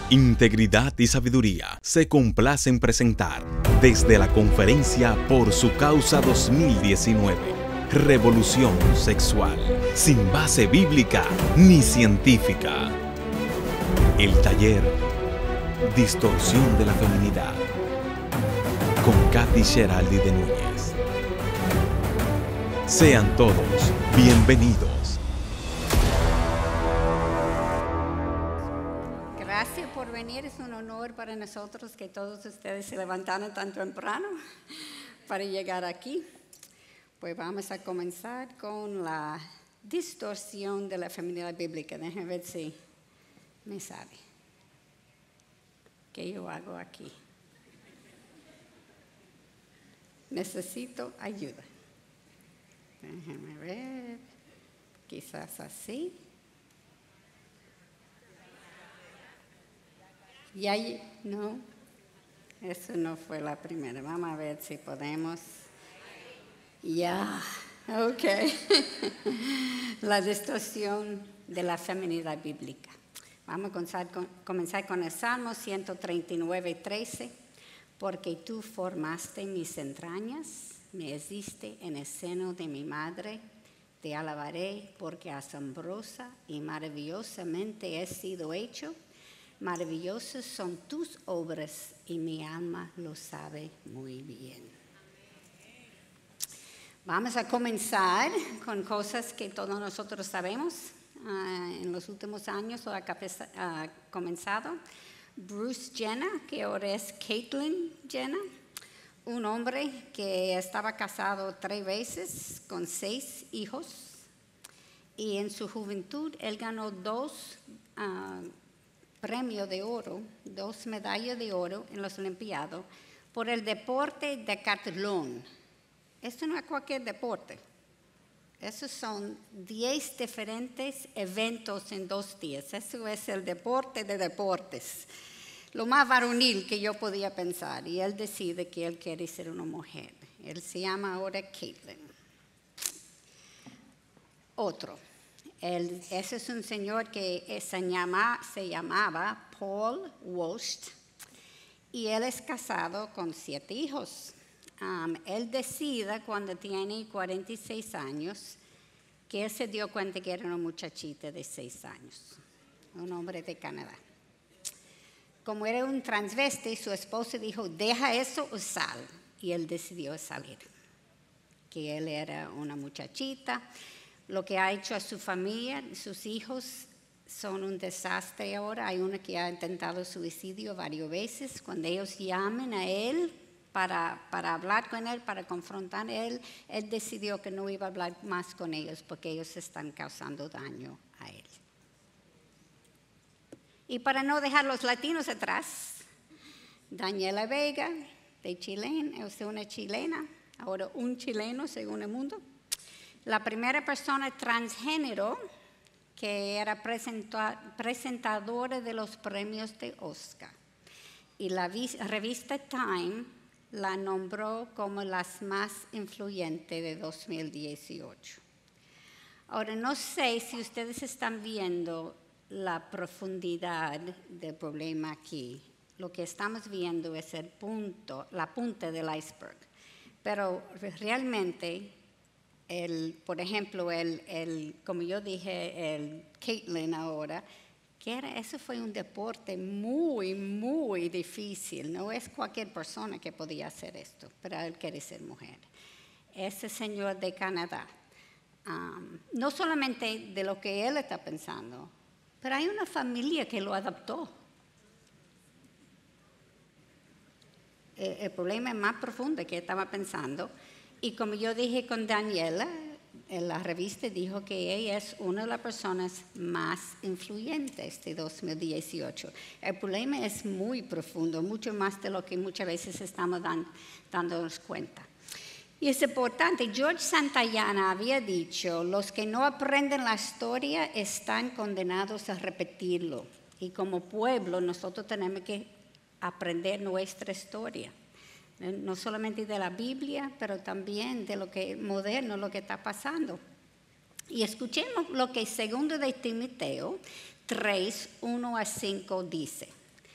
Integridad y Sabiduría se complace en presentar desde la conferencia Por su Causa 2019, Revolución Sexual, sin base bíblica ni científica. El taller Distorsión de la Feminidad, con Kathy Sheraldi de Núñez. Sean todos bienvenidos. Gracias por venir, es un honor para nosotros que todos ustedes se levantaron tan temprano para llegar aquí. Pues vamos a comenzar con la distorsión de la feminidad bíblica. Déjenme ver si me sale. ¿Qué yo hago aquí? Necesito ayuda. Déjenme ver. Quizás así. Y ahí, no, eso no fue la primera. Vamos a ver si podemos. Ya, ok. La distorsión de la feminidad bíblica. Vamos a comenzar con el Salmo 139:13. Porque tú formaste mis entrañas, me hiciste en el seno de mi madre. Te alabaré porque asombrosa y maravillosamente he sido hecho. Maravillosas son tus obras y mi alma lo sabe muy bien. Vamos a comenzar con cosas que todos nosotros sabemos. En los últimos años ha comenzado. Bruce Jenner, que ahora es Caitlyn Jenner, un hombre que estaba casado 3 veces con 6 hijos. Y en su juventud él ganó 2 premios de oro, 2 medallas de oro en los Olimpiadas por el deporte de decatlón. Esto no es cualquier deporte. Esos son 10 diferentes eventos en 2 días. Eso es el deporte de deportes. Lo más varonil que yo podía pensar. Y él decide que él quiere ser una mujer. Él se llama ahora Caitlyn. Otro. Ese es un señor que se llamaba Paul Walsh. Y él es casado con 7 hijos. Él decide cuando tiene 46 años que él se dio cuenta que era una muchachita de 6 años, un hombre de Canadá. Como era un transvesti, su esposa dijo, deja eso o sal. Y él decidió salir, que él era una muchachita. Lo que ha hecho a su familia, sus hijos son un desastre ahora. Hay uno que ha intentado suicidio varias veces. Cuando ellos llaman a él, para hablar con él, para confrontar a él, él decidió que no iba a hablar más con ellos porque ellos están causando daño a él. Y para no dejar los latinos atrás, Daniela Vega, es una chilena, ahora un chileno según el mundo, la primera persona transgénero que era presentadora de los premios de Oscar. Y la revista Time la nombró como las más influyentes de 2018. Ahora, no sé si ustedes están viendo la profundidad del problema aquí. Lo que estamos viendo es la punta del iceberg. Pero realmente, por ejemplo, como yo dije, el Caitlyn ahora, eso fue un deporte muy, muy difícil. No es cualquier persona que podía hacer esto, pero él quiere ser mujer. Ese señor de Canadá, no solamente de lo que él está pensando, pero hay una familia que lo adoptó. El problema es más profundo que estaba pensando. Y como yo dije con Daniela, en la revista dijo que ella es una de las personas más influyentes de 2018. El problema es muy profundo, mucho más de lo que muchas veces estamos dándonos cuenta. Y es importante, George Santayana había dicho, los que no aprenden la historia están condenados a repetirlo. Y como pueblo nosotros tenemos que aprender nuestra historia. No solamente de la Biblia, pero también de lo que moderno, lo que está pasando. Y escuchemos lo que 2 de Timoteo 3, 1 a 5 dice.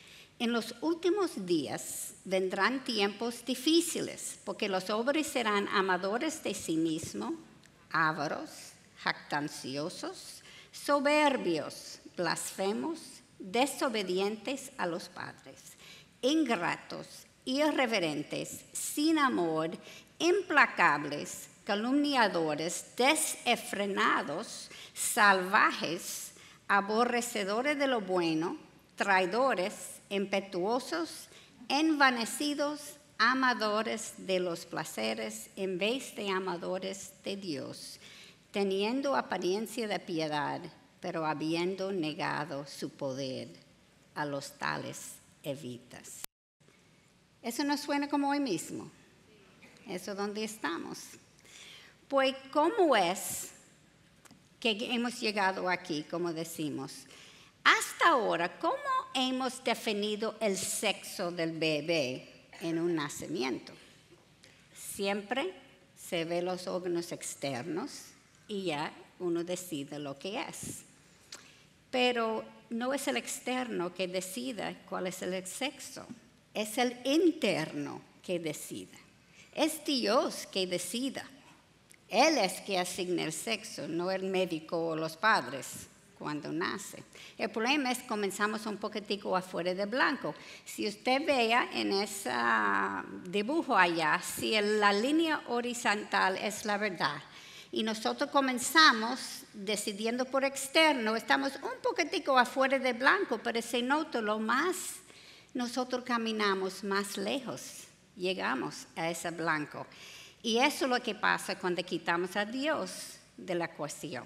En los últimos días vendrán tiempos difíciles, porque los hombres serán amadores de sí mismos, ávaros, jactanciosos, soberbios, blasfemos, desobedientes a los padres, ingratos, irreverentes, sin amor, implacables, calumniadores, desenfrenados, salvajes, aborrecedores de lo bueno, traidores, impetuosos, envanecidos, amadores de los placeres en vez de amadores de Dios, teniendo apariencia de piedad, pero habiendo negado su poder, a los tales evitas. Eso nos suena como hoy mismo. Eso es donde estamos. Pues, ¿cómo es que hemos llegado aquí, como decimos? Hasta ahora, ¿cómo hemos definido el sexo del bebé en un nacimiento? Siempre se ve los órganos externos y ya uno decide lo que es. Pero no es el externo que decida cuál es el sexo, es el interno que decida. Es Dios que decida. Él es que asigna el sexo, no el médico o los padres cuando nace. El problema es que comenzamos un poquitico afuera de blanco. Si usted vea en ese dibujo allá, si la línea horizontal es la verdad, y nosotros comenzamos decidiendo por externo, estamos un poquitico afuera de blanco, pero se nota lo más nosotros caminamos, más lejos llegamos a ese blanco. Y eso es lo que pasa cuando quitamos a Dios de la ecuación.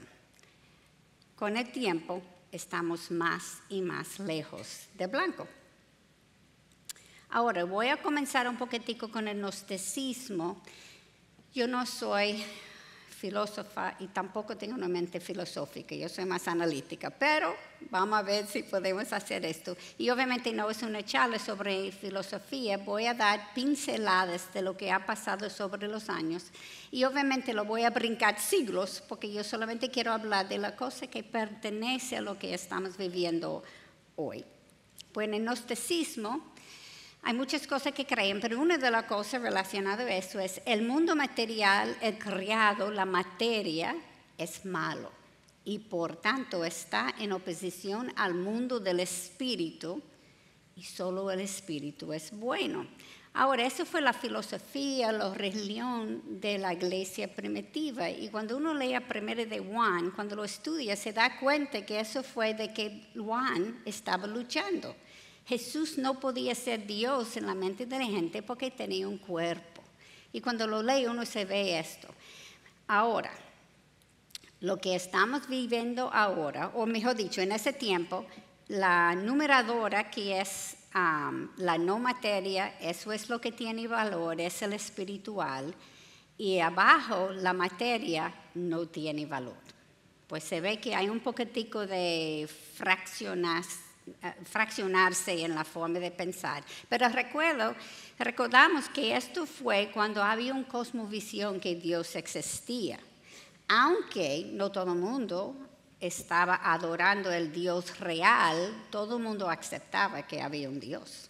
Con el tiempo estamos más y más lejos de blanco. Ahora voy a comenzar un poquitico con el gnosticismo. Yo no soy filósofa y tampoco tengo una mente filosófica, yo soy más analítica, pero vamos a ver si podemos hacer esto. Y obviamente no es una charla sobre filosofía, voy a dar pinceladas de lo que ha pasado sobre los años y obviamente lo voy a brincar siglos porque yo solamente quiero hablar de la cosa que pertenece a lo que estamos viviendo hoy. Pues en el gnosticismo hay muchas cosas que creen, pero una de las cosas relacionadas a eso es el mundo material, el creado, la materia, es malo. Y por tanto está en oposición al mundo del espíritu y solo el espíritu es bueno. Ahora, eso fue la filosofía, la religión de la iglesia primitiva. Y cuando uno lee primero de Juan, cuando lo estudia, se da cuenta que eso fue de que Juan estaba luchando. Jesús no podía ser Dios en la mente de la gente porque tenía un cuerpo. Y cuando lo lee uno se ve esto. Ahora, lo que estamos viviendo ahora, o mejor dicho, en ese tiempo, la numeradora que es la no materia, eso es lo que tiene valor, es el espiritual. Y abajo la materia no tiene valor. Pues se ve que hay un poquitico de fraccionarse en la forma de pensar. Pero recordamos que esto fue cuando había una cosmovisión que Dios existía. Aunque no todo el mundo estaba adorando el Dios real, todo el mundo aceptaba que había un Dios.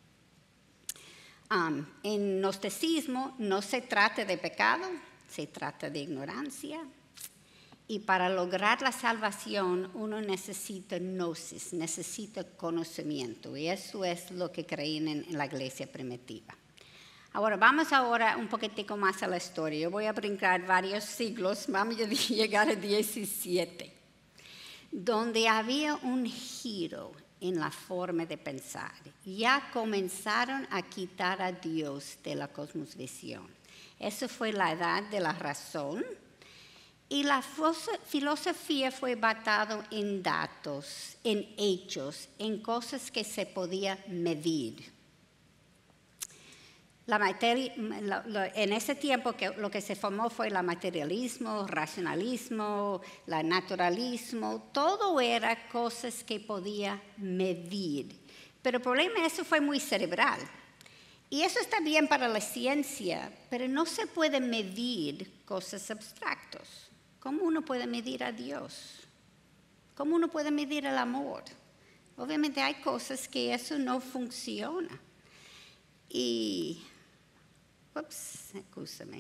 En gnosticismo no se trata de pecado, se trata de ignorancia. Y para lograr la salvación uno necesita gnosis, necesita conocimiento. Y eso es lo que creen en la iglesia primitiva. Ahora, vamos un poquitico más a la historia. Yo voy a brincar varios siglos, vamos a llegar al 17, donde había un giro en la forma de pensar. Ya comenzaron a quitar a Dios de la cosmovisión. Eso fue la edad de la razón. Y la filosofía fue basada en datos, en hechos, en cosas que se podía medir. En ese tiempo lo que se formó fue el materialismo, racionalismo, el naturalismo, todo era cosas que podía medir. Pero el problema es que eso fue muy cerebral. Y eso está bien para la ciencia, pero no se puede medir cosas abstractas. ¿Cómo uno puede medir a Dios? ¿Cómo uno puede medir el amor? Obviamente hay cosas que eso no funciona. Y, escúchame.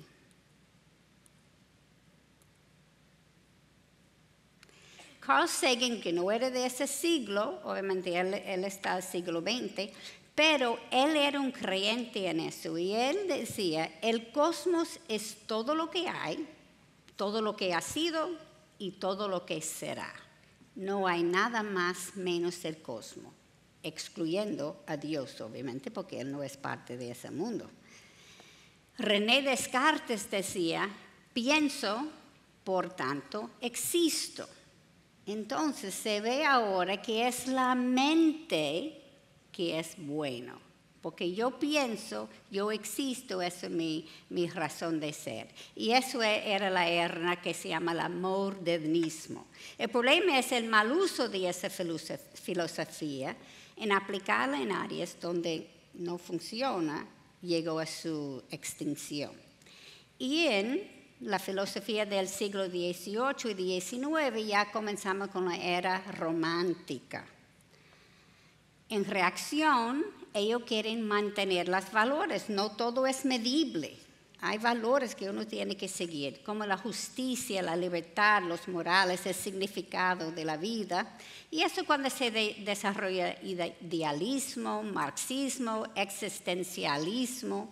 Carl Sagan, que no era de ese siglo, obviamente él está al siglo XX, pero él era un creyente en eso. Y él decía, el cosmos es todo lo que hay, todo lo que ha sido y todo lo que será. No hay nada más menos el cosmos, excluyendo a Dios, obviamente, porque él no es parte de ese mundo. René Descartes decía, pienso, por tanto, existo. Entonces se ve ahora que es la mente que es bueno, porque yo pienso, yo existo, esa es mi razón de ser. Y eso era la era que se llama el modernismo. El problema es el mal uso de esa filosofía en aplicarla en áreas donde no funciona, llegó a su extinción. Y en la filosofía del siglo XVIII y XIX ya comenzamos con la era romántica. En reacción, ellos quieren mantener los valores. No todo es medible. Hay valores que uno tiene que seguir, como la justicia, la libertad, los morales, el significado de la vida. Y eso cuando se desarrolla idealismo, marxismo, existencialismo.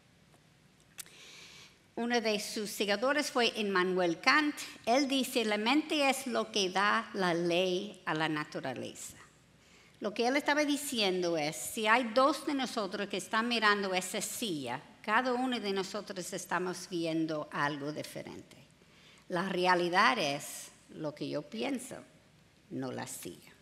Uno de sus seguidores fue Immanuel Kant. Él dice, la mente es lo que da la ley a la naturaleza. Lo que él estaba diciendo es, si hay dos de nosotros que están mirando esa silla, cada uno de nosotros estamos viendo algo diferente. La realidad es lo que yo pienso, no la silla.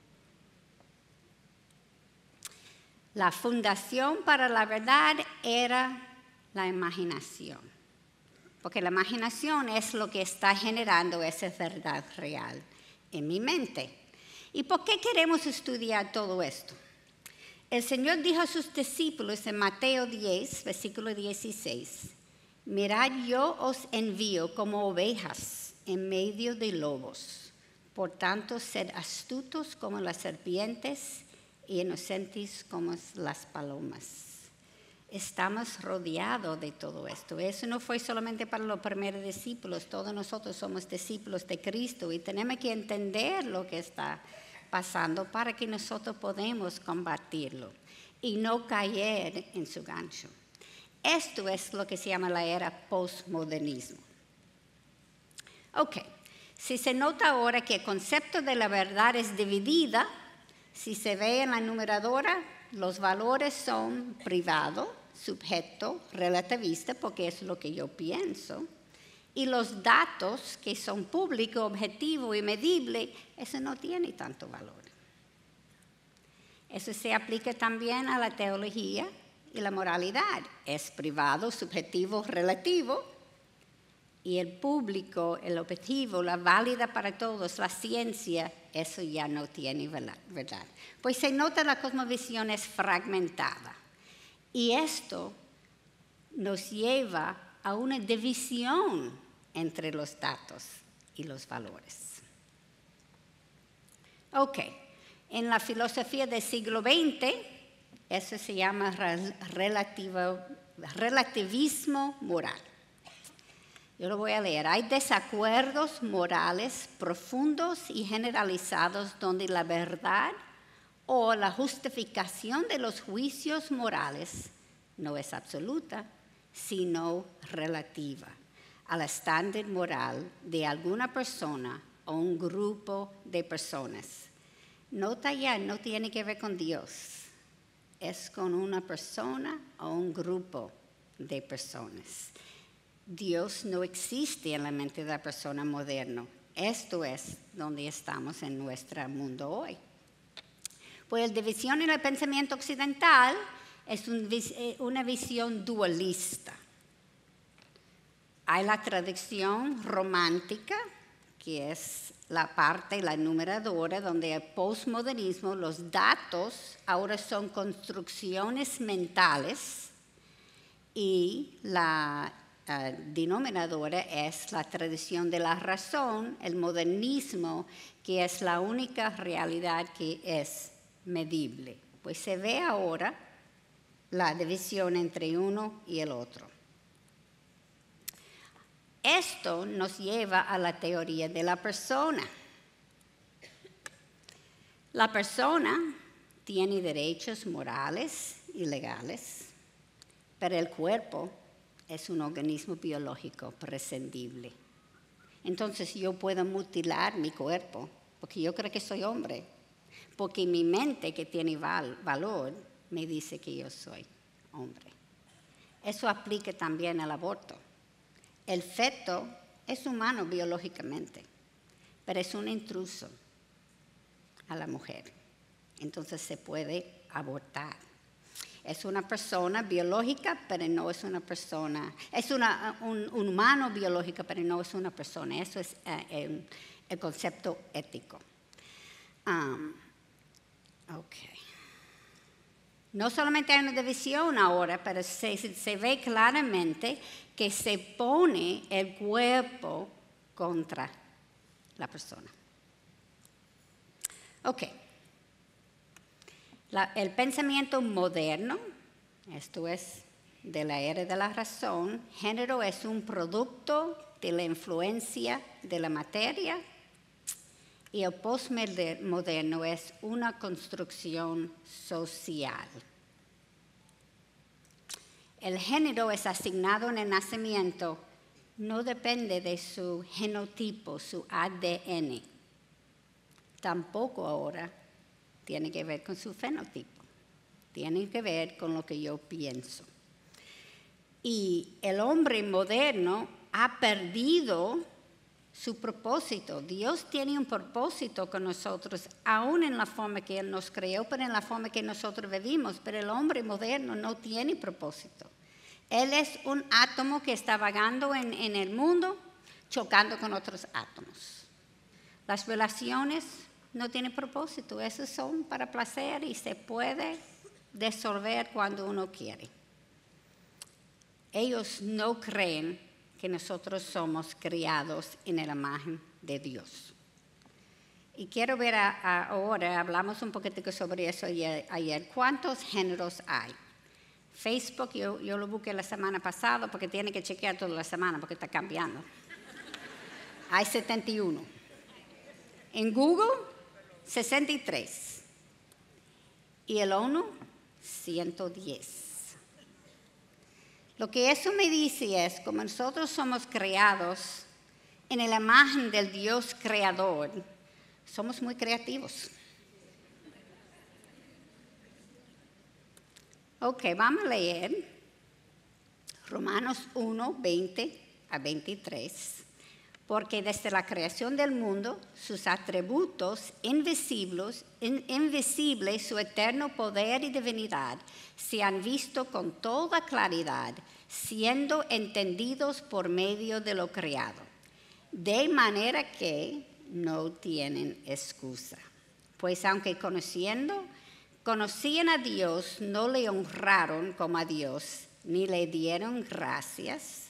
La fundación para la verdad era la imaginación, porque la imaginación es lo que está generando esa verdad real en mi mente. ¿Y por qué queremos estudiar todo esto? El Señor dijo a sus discípulos en Mateo 10, versículo 16, mirad, yo os envío como ovejas en medio de lobos. Por tanto, sed astutos como las serpientes y inocentes como las palomas. Estamos rodeados de todo esto. Eso no fue solamente para los primeros discípulos. Todos nosotros somos discípulos de Cristo y tenemos que entender lo que está pasando para que nosotros podamos combatirlo y no caer en su gancho. Esto es lo que se llama la era postmodernismo. Ok, si se nota ahora que el concepto de la verdad es dividida, si se ve en la numeradora, los valores son privado, subjeto, relativista, porque es lo que yo pienso. Y los datos que son públicos, objetivos y medibles, eso no tiene tanto valor. Eso se aplica también a la teología y la moralidad. Es privado, subjetivo, relativo. Y el público, el objetivo, la válida para todos, la ciencia, eso ya no tiene verdad. Pues se nota la cosmovisión es fragmentada. Y esto nos lleva a una división entre los datos y los valores. Ok, en la filosofía del siglo XX, eso se llama relativismo moral. Yo lo voy a leer. Hay desacuerdos morales profundos y generalizados donde la verdad o la justificación de los juicios morales no es absoluta, sino relativa al estándar moral de alguna persona o un grupo de personas. Nota ya, no tiene que ver con Dios, es con una persona o un grupo de personas. Dios no existe en la mente de la persona moderna. Esto es donde estamos en nuestro mundo hoy. Pues la división en el pensamiento occidental es una visión dualista. Hay la tradición romántica, que es la parte, la numeradora, donde el postmodernismo, los datos ahora son construcciones mentales y la denominadora es la tradición de la razón, el modernismo, que es la única realidad que es medible. Pues se ve ahora la división entre uno y el otro. Esto nos lleva a la teoría de la persona. La persona tiene derechos morales y legales, pero el cuerpo es un organismo biológico prescindible. Entonces yo puedo mutilar mi cuerpo porque yo creo que soy hombre, porque mi mente, que tiene valor, me dice que yo soy hombre. Eso aplica también al aborto. El feto es humano biológicamente, pero es un intruso a la mujer. Entonces se puede abortar. Es una persona biológica, pero no es una persona. Es un humano biológico, pero no es una persona. Eso es el concepto ético. No solamente hay una división ahora, pero se ve claramente que se pone el cuerpo contra la persona. El pensamiento moderno, esto es de la era de la razón, género es un producto de la influencia de la materia y el postmoderno es una construcción social. El género es asignado en el nacimiento, no depende de su genotipo, su ADN. Tampoco ahora tiene que ver con su fenotipo, tiene que ver con lo que yo pienso. Y el hombre moderno ha perdido su propósito. Dios tiene un propósito con nosotros, aún en la forma que Él nos creó, pero en la forma que nosotros vivimos. Pero el hombre moderno no tiene propósito. Él es un átomo que está vagando en el mundo, chocando con otros átomos. Las relaciones no tienen propósito, esos son para placer y se puede disolver cuando uno quiere. Ellos no creen que nosotros somos criados en la imagen de Dios. Y quiero ver ahora, hablamos un poquitico sobre eso ayer, ¿cuántos géneros hay? Facebook, yo lo busqué la semana pasada porque tiene que chequear toda la semana porque está cambiando. Hay 71. En Google, 63. Y el ONU, 110. Lo que eso me dice es, como nosotros somos creados en la imagen del Dios creador, somos muy creativos. Vamos a leer Romanos 1, 20 a 23. Porque desde la creación del mundo, sus atributos invisibles, su eterno poder y divinidad, se han visto con toda claridad, siendo entendidos por medio de lo creado, de manera que no tienen excusa. Pues aunque conocían a Dios, no le honraron como a Dios, ni le dieron gracias,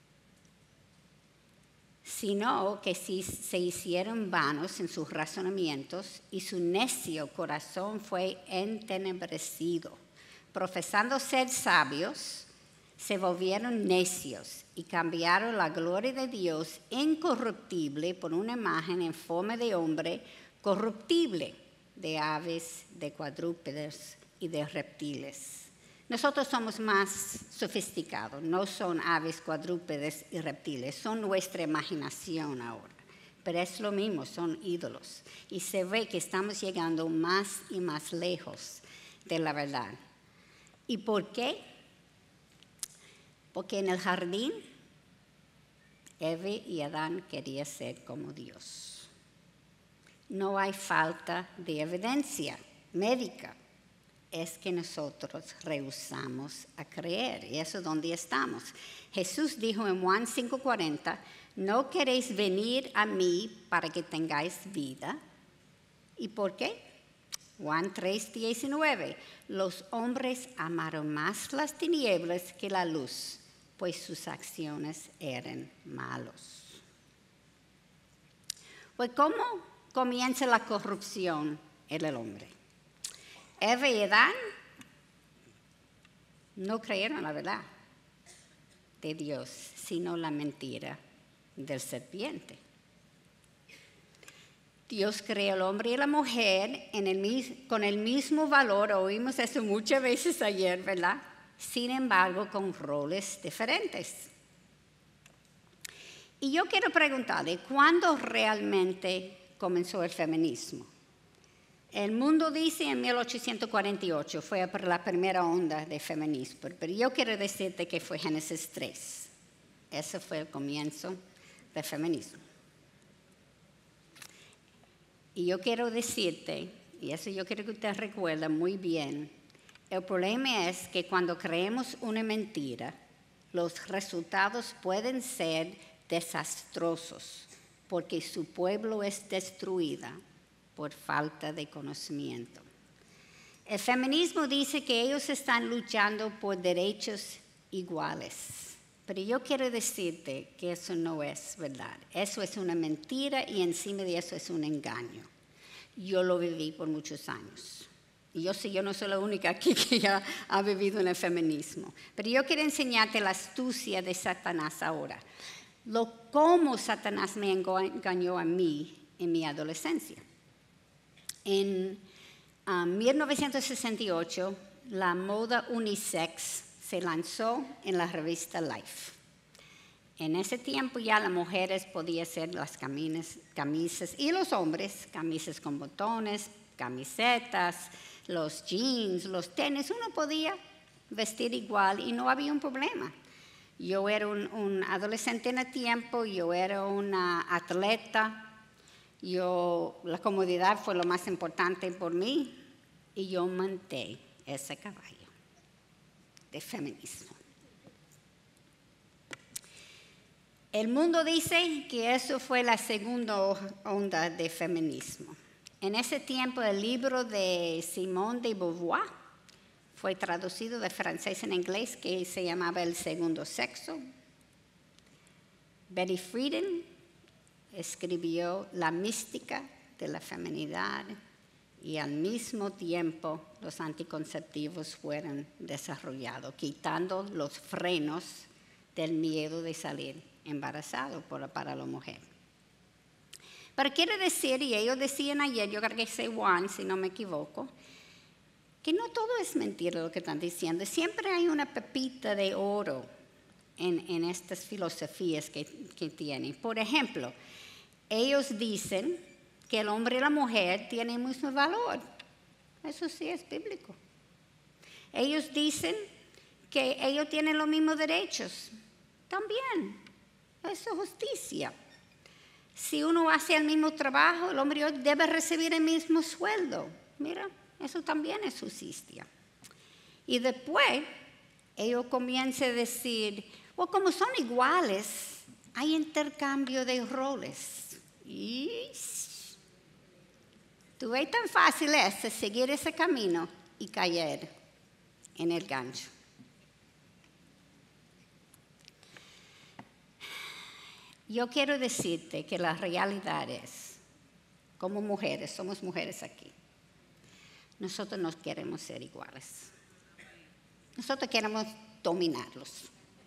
sino que se hicieron vanos en sus razonamientos y su necio corazón fue entenebrecido. Profesando ser sabios, se volvieron necios y cambiaron la gloria de Dios incorruptible por una imagen en forma de hombre corruptible, de aves, de cuadrúpedos y de reptiles. Nosotros somos más sofisticados, no son aves, cuadrúpedos y reptiles, son nuestra imaginación ahora. Pero es lo mismo, son ídolos. Y se ve que estamos llegando más y más lejos de la verdad. ¿Y por qué? Porque en el jardín, Eva y Adán querían ser como Dios. No hay falta de evidencia médica. Es que nosotros rehusamos a creer, y eso es donde estamos. Jesús dijo en Juan 5:40, no queréis venir a mí para que tengáis vida. ¿Y por qué? Juan 3:19, los hombres amaron más las tinieblas que la luz, pues sus acciones eran malos. Pues, ¿cómo comienza la corrupción en el hombre? Eva y Adán no creyeron la verdad de Dios, sino la mentira del serpiente. Dios creó al hombre y la mujer con el mismo valor, oímos eso muchas veces ayer, ¿verdad? Sin embargo, con roles diferentes. Y yo quiero preguntarle, ¿cuándo realmente comenzó el feminismo? El mundo dice en 1848, fue la primera onda de feminismo, pero yo quiero decirte que fue Génesis 3. Ese fue el comienzo del feminismo. Y yo quiero decirte, y eso yo quiero que usted recuerde muy bien, el problema es que cuando creemos una mentira, los resultados pueden ser desastrosos, porque su pueblo es destruida por falta de conocimiento. El feminismo dice que ellos están luchando por derechos iguales, pero yo quiero decirte que eso no es verdad. Eso es una mentira y encima de eso es un engaño. Yo lo viví por muchos años. Y yo no soy la única aquí que ya ha vivido en el feminismo. Pero yo quiero enseñarte la astucia de Satanás ahora. Cómo Satanás me engañó a mí en mi adolescencia. En 1968, la moda unisex se lanzó en la revista Life. En ese tiempo ya las mujeres podían hacer las camisas y los hombres, camisas con botones, camisetas, los jeans, los tenis. Uno podía vestir igual y no había un problema. Yo era un adolescente en el tiempo, yo era una atleta, la comodidad fue lo más importante por mí y yo monté ese caballo de feminismo. El mundo dice que eso fue la segunda onda de feminismo. En ese tiempo el libro de Simone de Beauvoir fue traducido de francés en inglés, que se llamaba El segundo sexo. Betty Friedan escribió La mística de la feminidad y al mismo tiempo los anticonceptivos fueron desarrollados, quitando los frenos del miedo de salir embarazado para la mujer. Pero quiere decir, y ellos decían ayer, yo creo que es Juan, si no me equivoco, que no todo es mentira lo que están diciendo. Siempre hay una pepita de oro en estas filosofías que tienen. Por ejemplo, ellos dicen que el hombre y la mujer tienen el mismo valor. Eso sí es bíblico. Ellos dicen que ellos tienen los mismos derechos. También. Eso es justicia. Si uno hace el mismo trabajo, el hombre debe recibir el mismo sueldo. Mira, eso también es justicia. Y después, ellos comienzan a decir, como son iguales, hay intercambio de roles. Y tú ves tan fácil es seguir ese camino y caer en el gancho. Yo quiero decirte que la realidad es, como mujeres, somos mujeres aquí, nosotros no queremos ser iguales. Nosotros queremos dominarlos.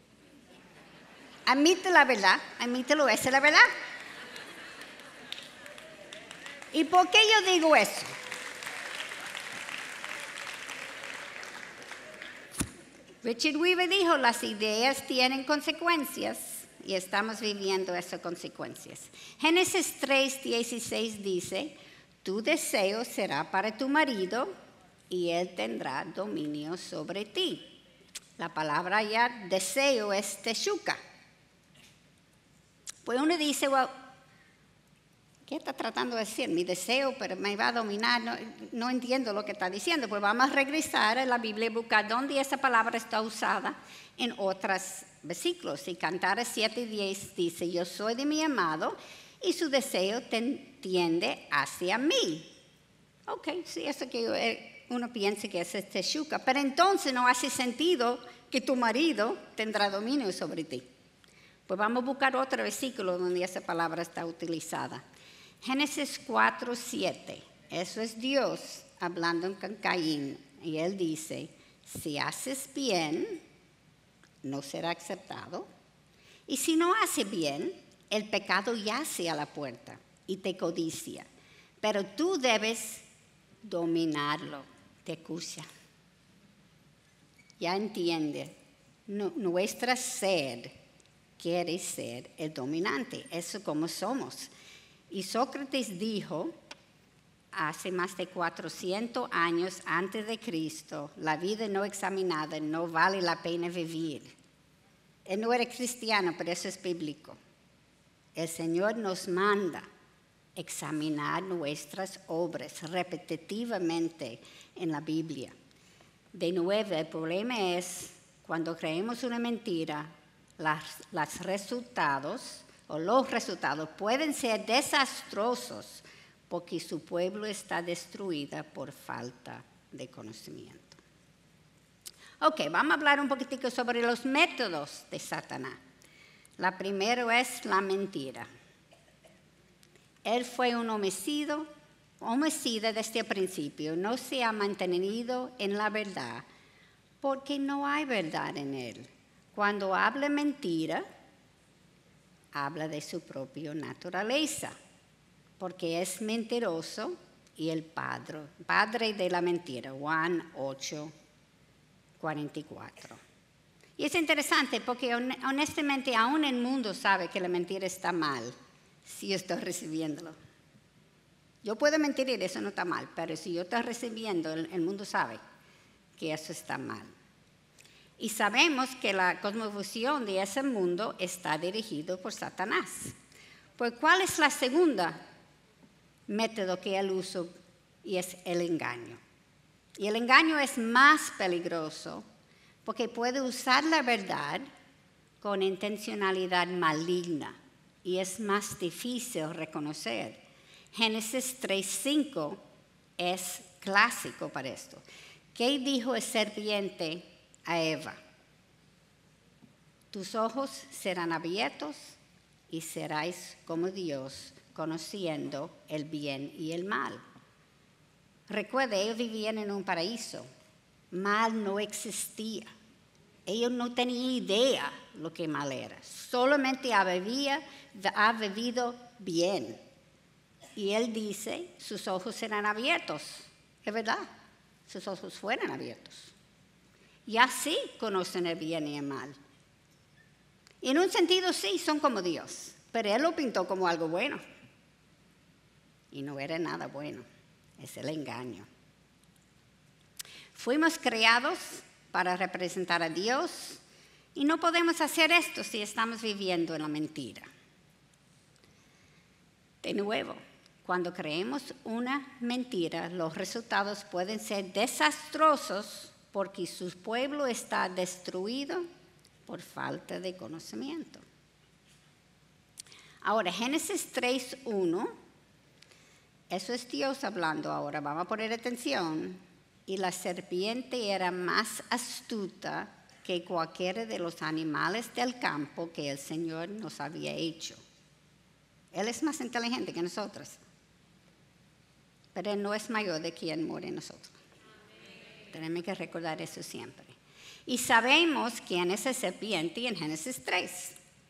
Admite la verdad, admítelo, esa es la verdad. ¿Y por qué yo digo eso? Richard Weaver dijo, las ideas tienen consecuencias. Y estamos viviendo esas consecuencias. Génesis 3:16 dice, tu deseo será para tu marido y él tendrá dominio sobre ti. La palabra ya deseo es teshuka. Pues uno dice, ¿qué está tratando de decir? Mi deseo, pero me va a dominar. No entiendo lo que está diciendo. Pues vamos a regresar a la Biblia y buscar dónde esa palabra está usada en otros versículos. Y Cantares 7:10 dice, yo soy de mi amado y su deseo tiende hacia mí. Ok, sí, eso que uno piensa que es teshuka. Pero entonces no hace sentido que tu marido tendrá dominio sobre ti. Pues vamos a buscar otro versículo donde esa palabra está utilizada. Génesis 4:7. Eso es Dios hablando con Caín. Y él dice, si haces bien, no será aceptado. Y si no haces bien, el pecado yace a la puerta y te codicia. Pero tú debes dominarlo, te acusa. Ya entiende, nuestra sed quiere ser el dominante, eso es como somos. Y Sócrates dijo, hace más de 400 años antes de Cristo, la vida no examinada no vale la pena vivir. Él no era cristiano, pero eso es bíblico. El Señor nos manda examinar nuestras obras repetitivamente en la Biblia. De nuevo, el problema es cuando creemos una mentira, los resultados pueden ser desastrosos porque su pueblo está destruido por falta de conocimiento. Ok, vamos a hablar un poquitico sobre los métodos de Satanás. La primera es la mentira. Él fue un homicida desde el principio. No se ha mantenido en la verdad porque no hay verdad en él. Cuando habla mentira, habla de su propia naturaleza, porque es mentiroso y el padre de la mentira. Juan 8:44. Y es interesante porque honestamente aún el mundo sabe que la mentira está mal si yo estoy recibiéndolo. Yo puedo mentir y eso no está mal, pero si yo estoy recibiendo, el mundo sabe que eso está mal. Y sabemos que la cosmovisión de ese mundo está dirigido por Satanás. Pues, ¿cuál es la segunda método que él usa? Y es el engaño. Y el engaño es más peligroso porque puede usar la verdad con intencionalidad maligna y es más difícil reconocer. Génesis 3:5 es clásico para esto. ¿Qué dijo el serpiente a Eva? Tus ojos serán abiertos y serás como Dios, conociendo el bien y el mal. Recuerde, ellos vivían en un paraíso. Mal no existía. Ellos no tenían idea lo que mal era. Solamente ha vivido bien. Y él dice, sus ojos serán abiertos. Es verdad, sus ojos fueron abiertos. Y así conocen el bien y el mal. Y en un sentido sí, son como Dios. Pero él lo pintó como algo bueno. Y no era nada bueno. Es el engaño. Fuimos creados para representar a Dios y no podemos hacer esto si estamos viviendo en la mentira. De nuevo, cuando creemos una mentira, los resultados pueden ser desastrosos porque su pueblo está destruido por falta de conocimiento. Ahora, Génesis 3:1, eso es Dios hablando ahora, vamos a poner atención. Y la serpiente era más astuta que cualquiera de los animales del campo que el Señor nos había hecho. Él es más inteligente que nosotros, pero Él no es mayor de quien muere en nosotros. Tenemos que recordar eso siempre. Y sabemos quién es el serpiente en Génesis 3.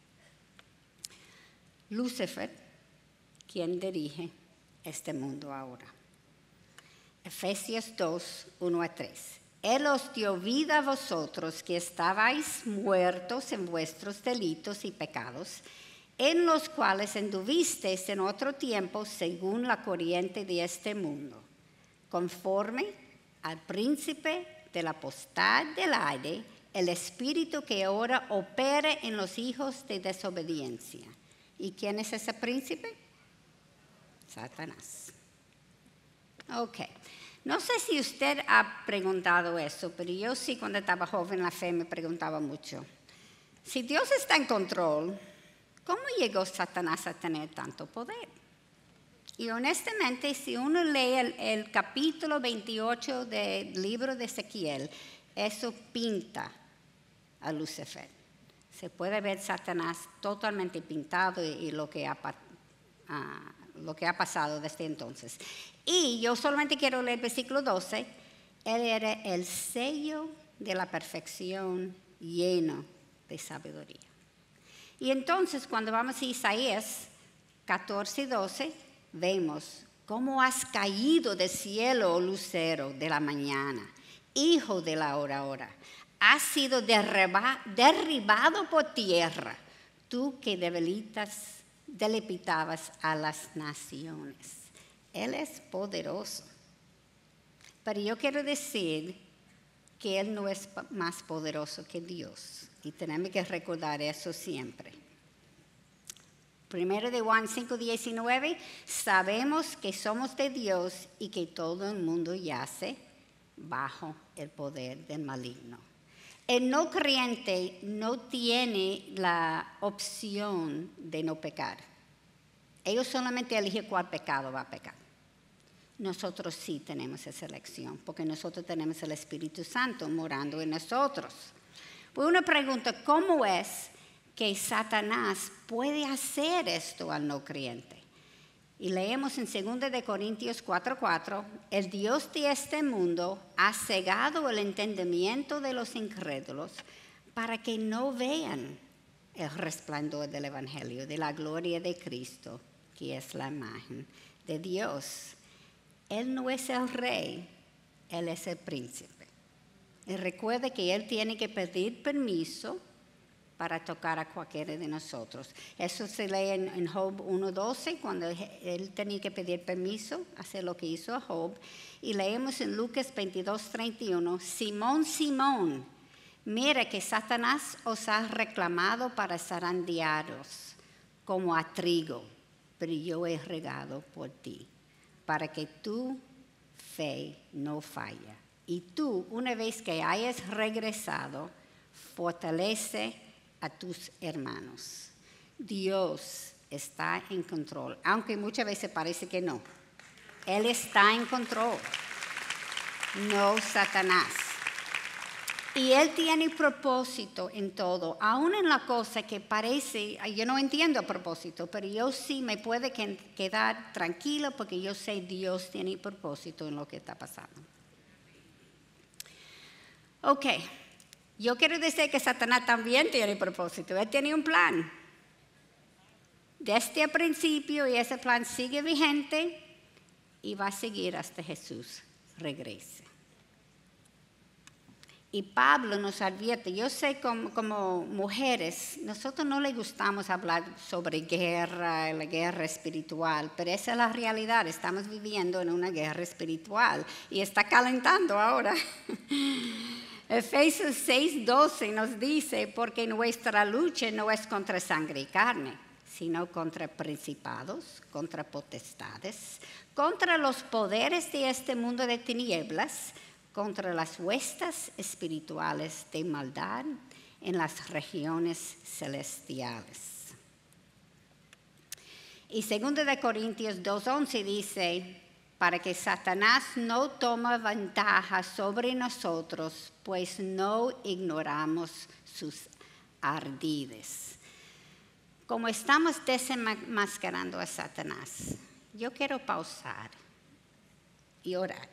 Lucifer, quien dirige este mundo ahora. Efesios 2:1-3. Él os dio vida a vosotros que estabais muertos en vuestros delitos y pecados, en los cuales anduvisteis en otro tiempo según la corriente de este mundo, conforme al príncipe de la potestad del aire, el espíritu que ahora opera en los hijos de desobediencia. ¿Y quién es ese príncipe? Satanás. Ok. No sé si usted ha preguntado eso, pero yo sí, cuando estaba joven en la fe me preguntaba mucho. Si Dios está en control, ¿cómo llegó Satanás a tener tanto poder? Y honestamente, si uno lee el capítulo 28 del libro de Ezequiel, eso pinta a Lucifer. Se puede ver Satanás totalmente pintado y lo que ha pasado desde entonces. Y yo solamente quiero leer el versículo 12. Él era el sello de la perfección lleno de sabiduría. Y entonces cuando vamos a Isaías 14 y 12, vemos cómo has caído del cielo, oh lucero de la mañana, hijo de la aurora. Has sido derribado por tierra, tú que debilitabas a las naciones. Él es poderoso. Pero yo quiero decir que Él no es más poderoso que Dios. Y tenemos que recordar eso siempre. Primero de Juan 5:19, sabemos que somos de Dios y que todo el mundo yace bajo el poder del maligno. El no creyente no tiene la opción de no pecar. Ellos solamente eligen cuál pecado va a pecar. Nosotros sí tenemos esa elección, porque nosotros tenemos el Espíritu Santo morando en nosotros. Pues una pregunta, ¿cómo es que Satanás puede hacer esto al no creyente? Y leemos en 2 de Corintios 4:4, el Dios de este mundo ha cegado el entendimiento de los incrédulos para que no vean el resplandor del Evangelio, de la gloria de Cristo, que es la imagen de Dios. Él no es el rey, Él es el príncipe. Y recuerde que Él tiene que pedir permiso para tocar a cualquiera de nosotros. Eso se lee en Job 1:12, cuando Él tenía que pedir permiso, hacer lo que hizo a Job. Y leemos en Lucas 22:31, Simón, Simón, mira que Satanás os ha reclamado para zarandearos como a trigo, pero yo he regado por ti, para que tu fe no falle. Y tú, una vez que hayas regresado, fortalece a tus hermanos. Dios está en control, aunque muchas veces parece que no. Él está en control, no Satanás. Y Él tiene propósito en todo, aún en la cosa que parece, yo no entiendo el propósito, pero yo sí me puedo quedar tranquila porque yo sé Dios tiene propósito en lo que está pasando. Ok, yo quiero decir que Satanás también tiene propósito, Él tiene un plan. Desde el principio, y ese plan sigue vigente y va a seguir hasta Jesús regrese. Y Pablo nos advierte, yo sé como mujeres, nosotros no les gustamos hablar sobre guerra, la guerra espiritual, pero esa es la realidad, estamos viviendo en una guerra espiritual y está calentando ahora. Efesios 6:12 nos dice, porque nuestra lucha no es contra sangre y carne, sino contra principados, contra potestades, contra los poderes de este mundo de tinieblas, contra las huestes espirituales de maldad en las regiones celestiales. Y 2 de Corintios 2:11 dice, para que Satanás no tome ventaja sobre nosotros, pues no ignoramos sus ardides. Como estamos desenmascarando a Satanás, yo quiero pausar y orar.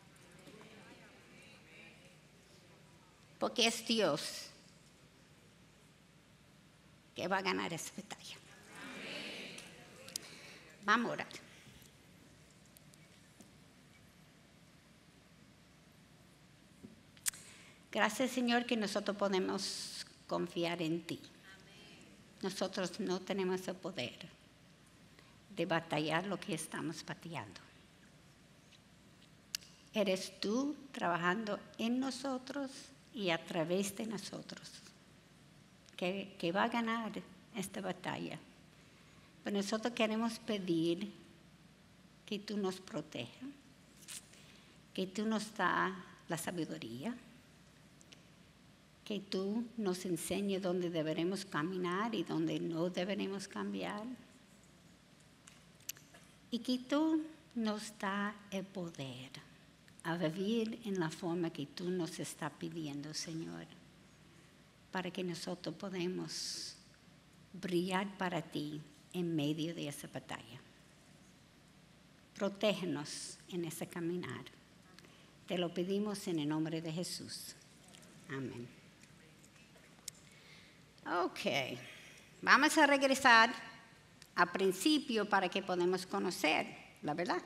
Porque es Dios que va a ganar esa batalla. Vamos a orar. Gracias, Señor, que nosotros podemos confiar en ti. Nosotros no tenemos el poder de batallar lo que estamos batallando. Eres tú trabajando en nosotros y a través de nosotros, que va a ganar esta batalla. Pero nosotros queremos pedir que tú nos protejas, que tú nos das la sabiduría, que tú nos enseñes dónde deberemos caminar y dónde no deberemos cambiar, y que tú nos das el poder a vivir en la forma que tú nos estás pidiendo, Señor. para que nosotros podamos brillar para ti en medio de esa batalla. Protégenos en ese caminar. Te lo pedimos en el nombre de Jesús. Amén. Ok, vamos a regresar al principio para que podamos conocer la verdad.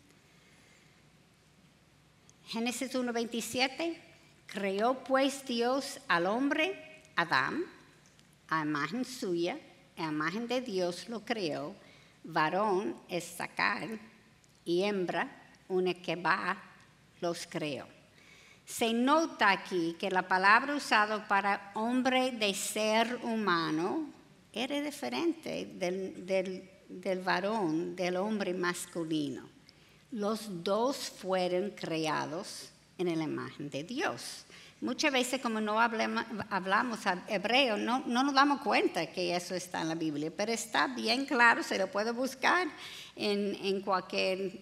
Génesis 1:27, creó pues Dios al hombre, Adán, a imagen suya, a imagen de Dios lo creó, varón es sacar y hembra, una que va, los creó. Se nota aquí que la palabra usada para hombre de ser humano era diferente del varón, del hombre masculino. Los dos fueron creados en la imagen de Dios. Muchas veces como no hablamos hebreo, no nos damos cuenta que eso está en la Biblia, pero está bien claro, se lo puede buscar en cualquier,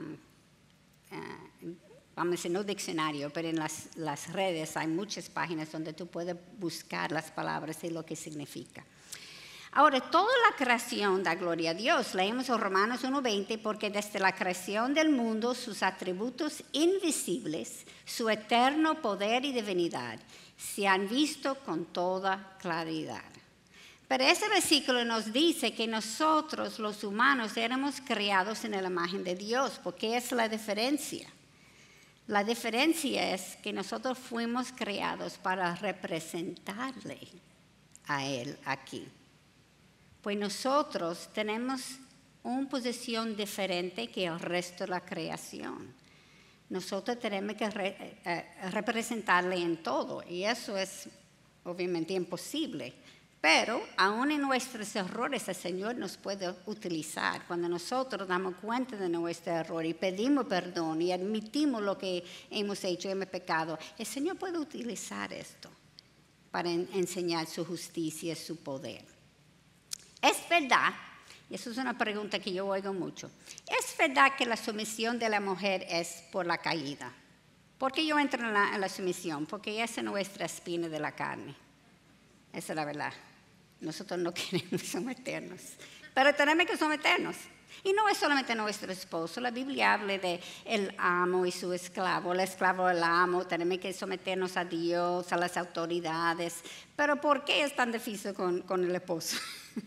vamos a decir, no diccionario, pero en las redes hay muchas páginas donde tú puedes buscar las palabras y lo que significa. Ahora, toda la creación da gloria a Dios. Leemos en Romanos 1:20, porque desde la creación del mundo sus atributos invisibles, su eterno poder y divinidad, se han visto con toda claridad. Pero ese versículo nos dice que nosotros, los humanos, éramos creados en la imagen de Dios. ¿Porque es la diferencia? La diferencia es que nosotros fuimos creados para representarle a Él aquí. Pues nosotros tenemos una posición diferente que el resto de la creación. Nosotros tenemos que representarle en todo, y eso es obviamente imposible. Pero aún en nuestros errores el Señor nos puede utilizar. Cuando nosotros damos cuenta de nuestro error y pedimos perdón y admitimos lo que hemos hecho y hemos pecado, el Señor puede utilizar esto para enseñar su justicia y su poder. Es verdad, y eso es una pregunta que yo oigo mucho, ¿es verdad que la sumisión de la mujer es por la caída? ¿Por qué yo entro en la sumisión? Porque esa es nuestra espina de la carne. Esa es la verdad. Nosotros no queremos someternos, pero tenemos que someternos. Y no es solamente nuestro esposo, la Biblia habla de el amo y su esclavo, el esclavo del amo, tenemos que someternos a Dios, a las autoridades. Pero ¿por qué es tan difícil con el esposo?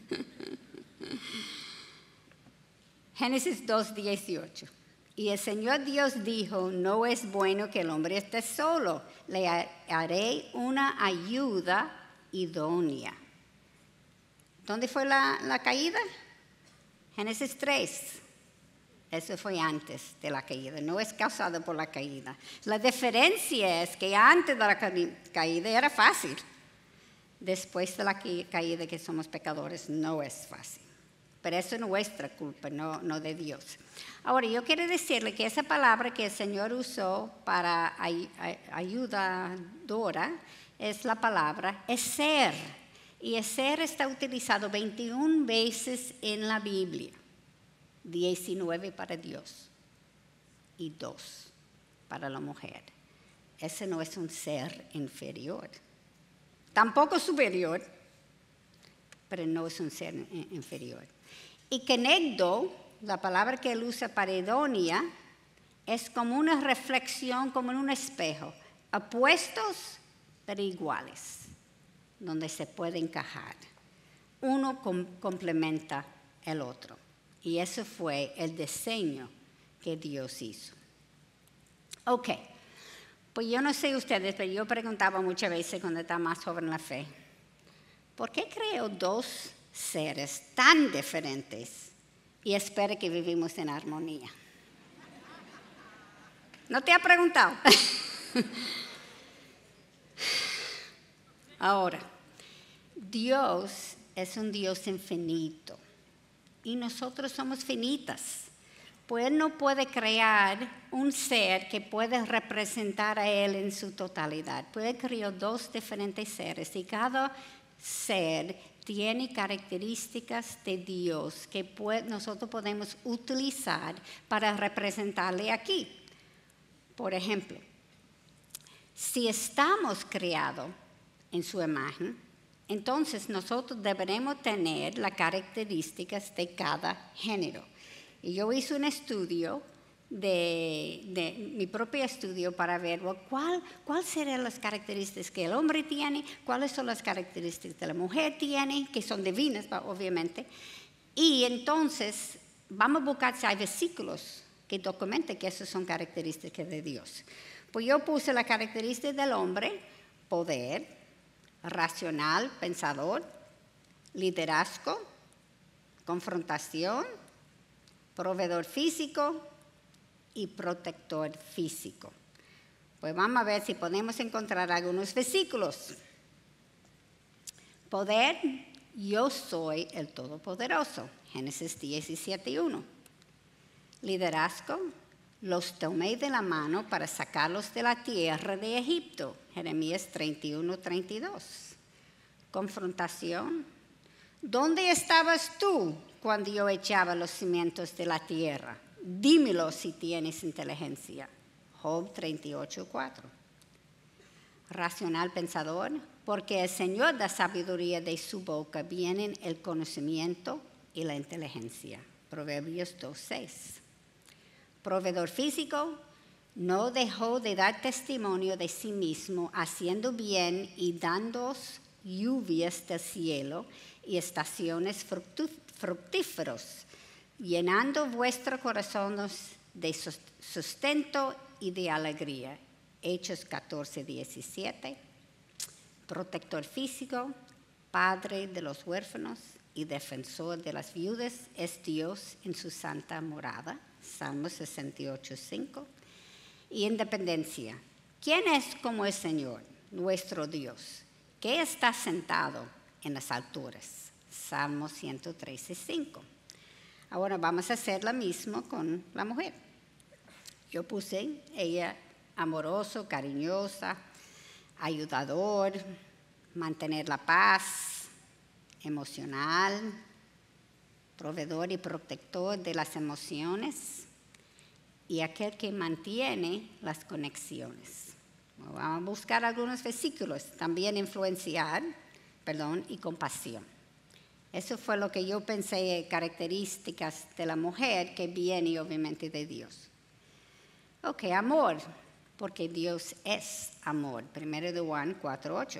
Génesis 2:18. Y el Señor Dios dijo, no es bueno que el hombre esté solo, le haré una ayuda idónea. ¿Dónde fue la caída? Génesis 3. Eso fue antes de la caída, no es causado por la caída. La diferencia es que antes de la caída era fácil. Después de la caída que somos pecadores no es fácil. Pero eso es nuestra culpa, no de Dios. Ahora, yo quiero decirle que esa palabra que el Señor usó para ayudadora es la palabra eser. Y eser está utilizado 21 veces en la Biblia. 19 para Dios y 2 para la mujer. Ese no es un ser inferior. Tampoco superior, pero no es un ser inferior. Y kenegdo, la palabra que él usa para idónea, es como una reflexión, como en un espejo. Opuestos, pero iguales, donde se puede encajar. Uno complementa el otro. Y eso fue el diseño que Dios hizo. Ok, pues yo no sé ustedes, pero yo preguntaba muchas veces cuando estaba más joven en la fe, ¿por qué creó dos seres tan diferentes y espera que vivimos en armonía? ¿No te ha preguntado? Ahora, Dios es un Dios infinito y nosotros somos finitas. Pues Él no puede crear un ser que pueda representar a Él en su totalidad. Pues Él creó dos diferentes seres y cada ser tiene características de Dios que nosotros podemos utilizar para representarle aquí. Por ejemplo, si estamos creados en su imagen, entonces nosotros deberemos tener las características de cada género. Y yo hice un estudio de mi propio estudio para ver cuáles serían las características que el hombre tiene, cuáles son las características que la mujer tiene, que son divinas, obviamente. Y entonces vamos a buscar si hay versículos que documenten que esas son características de Dios. Pues yo puse la característica del hombre: poder, racional, pensador, liderazgo, confrontación, proveedor físico y protector físico. Pues vamos a ver si podemos encontrar algunos versículos. Poder: yo soy el Todopoderoso, Génesis 17:1. Liderazgo: los tomé de la mano para sacarlos de la tierra de Egipto, Jeremías 31:32. Confrontación: ¿dónde estabas tú cuando yo echaba los cimientos de la tierra? Dímelo si tienes inteligencia, Job 38:4. Racional pensador: porque el Señor da sabiduría, de su boca vienen el conocimiento y la inteligencia, Proverbios 2:6. Proveedor físico: no dejó de dar testimonio de sí mismo, haciendo bien y dándoos lluvias del cielo y estaciones fructíferos, llenando vuestros corazones de sustento y de alegría, Hechos 14:17. Protector físico: padre de los huérfanos y defensor de las viudas es Dios en su santa morada, Salmo 68:5. Y independencia: ¿quién es como el Señor, nuestro Dios, que está sentado en las alturas? Salmo 113:5. Ahora vamos a hacer lo mismo con la mujer. Yo puse ella amoroso, cariñosa, ayudador, mantener la paz, emocional, proveedor y protector de las emociones, y aquel que mantiene las conexiones. Vamos a buscar algunos versículos. También influenciar, y compasión. Eso fue lo que yo pensé, características de la mujer que viene obviamente de Dios. Ok, amor, porque Dios es amor, 1 de Juan 4:8.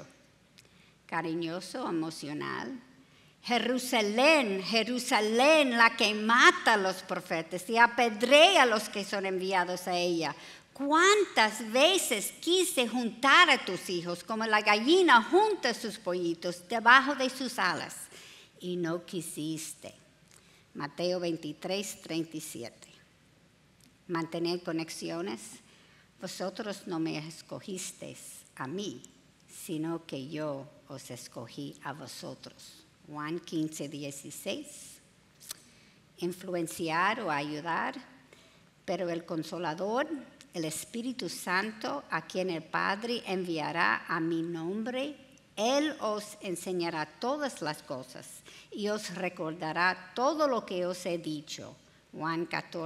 Cariñoso, emocional. Jerusalén, Jerusalén, la que mata a los profetas y apedrea a los que son enviados a ella. ¿Cuántas veces quise juntar a tus hijos como la gallina junta sus pollitos debajo de sus alas? Y no quisiste. Mateo 23:37. Mantener conexiones. Vosotros no me escogisteis a mí, sino que yo os escogí a vosotros. Juan 15:16. Influenciar o ayudar, pero el Consolador, el Espíritu Santo, a quien el Padre enviará a mi nombre, Él os enseñará todas las cosas y os recordará todo lo que os he dicho. Juan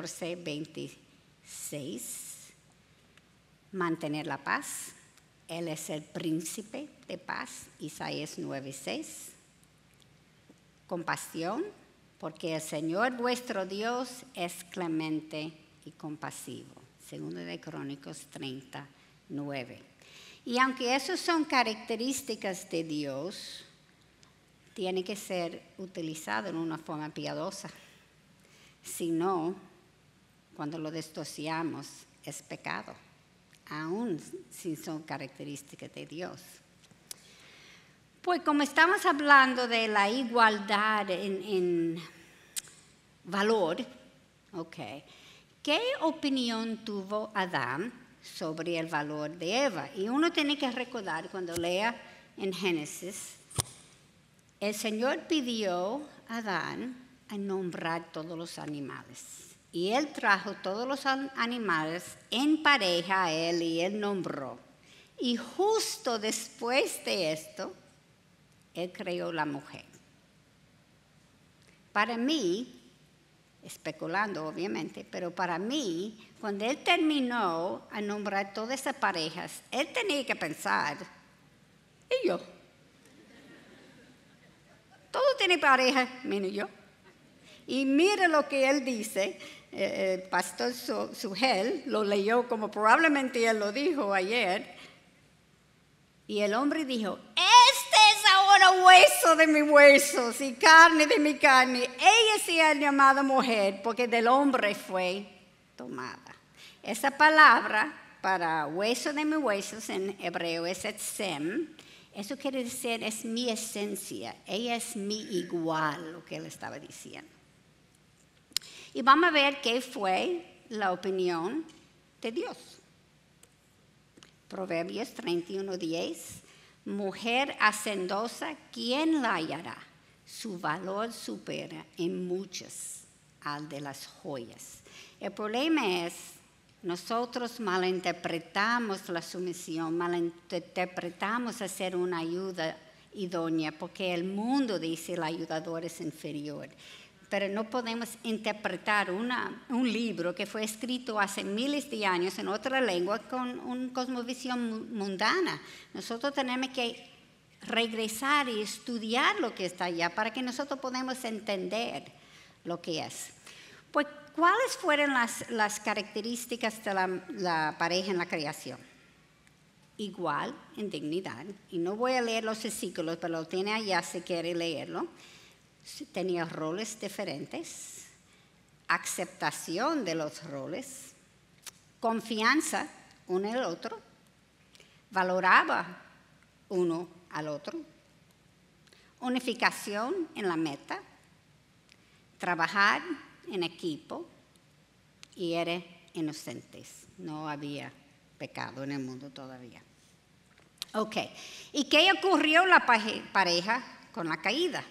14:26. Mantener la paz. Él es el príncipe de paz. Isaías 9:6. Compasión, porque el Señor vuestro Dios es clemente y compasivo. 2 de Crónicas 30:9. Y aunque esas son características de Dios, tiene que ser utilizado en una forma piadosa. Si no, cuando lo distorsionamos, es pecado, aun si son características de Dios. Pues como estamos hablando de la igualdad en valor, ¿qué opinión tuvo Adán sobre el valor de Eva? Y uno tiene que recordar, cuando lea en Génesis, el Señor pidió a Adán a nombrar todos los animales. Y él trajo todos los animales en pareja a él y él nombró. Y justo después de esto, él creó la mujer. Para mí, especulando obviamente, pero para mí, cuando él terminó a nombrar todas esas parejas, él tenía que pensar, ¿y y yo. Todo tiene pareja, menos yo. Y mira lo que él dice. El pastor Sugel lo leyó como probablemente él lo dijo ayer. Y el hombre dijo, este es ahora hueso de mis huesos y carne de mi carne. Ella se ha llamado mujer porque del hombre fue tomada. Esa palabra para hueso de mis huesos en hebreo es etzem. Eso quiere decir es mi esencia. Ella es mi igual, lo que él estaba diciendo. Y vamos a ver qué fue la opinión de Dios. Proverbios 31:10. Mujer hacendosa, ¿quién la hallará? Su valor supera en muchas al de las joyas. El problema es, nosotros malinterpretamos la sumisión, malinterpretamos hacer una ayuda idónea, porque el mundo dice el ayudador es inferior. Pero no podemos interpretar un libro que fue escrito hace miles de años en otra lengua con una cosmovisión mundana. Nosotros tenemos que regresar y estudiar lo que está allá para que nosotros podamos entender lo que es. Pues, ¿cuáles fueron las características de la pareja en la creación? Igual en dignidad. Y no voy a leer los versículos, pero lo tiene allá si quiere leerlo. Tenía roles diferentes, aceptación de los roles, confianza uno en el otro, valoraba uno al otro, unificación en la meta, trabajar en equipo y eran inocentes. No había pecado en el mundo todavía. Ok, ¿y qué ocurrió en la pareja con la caída?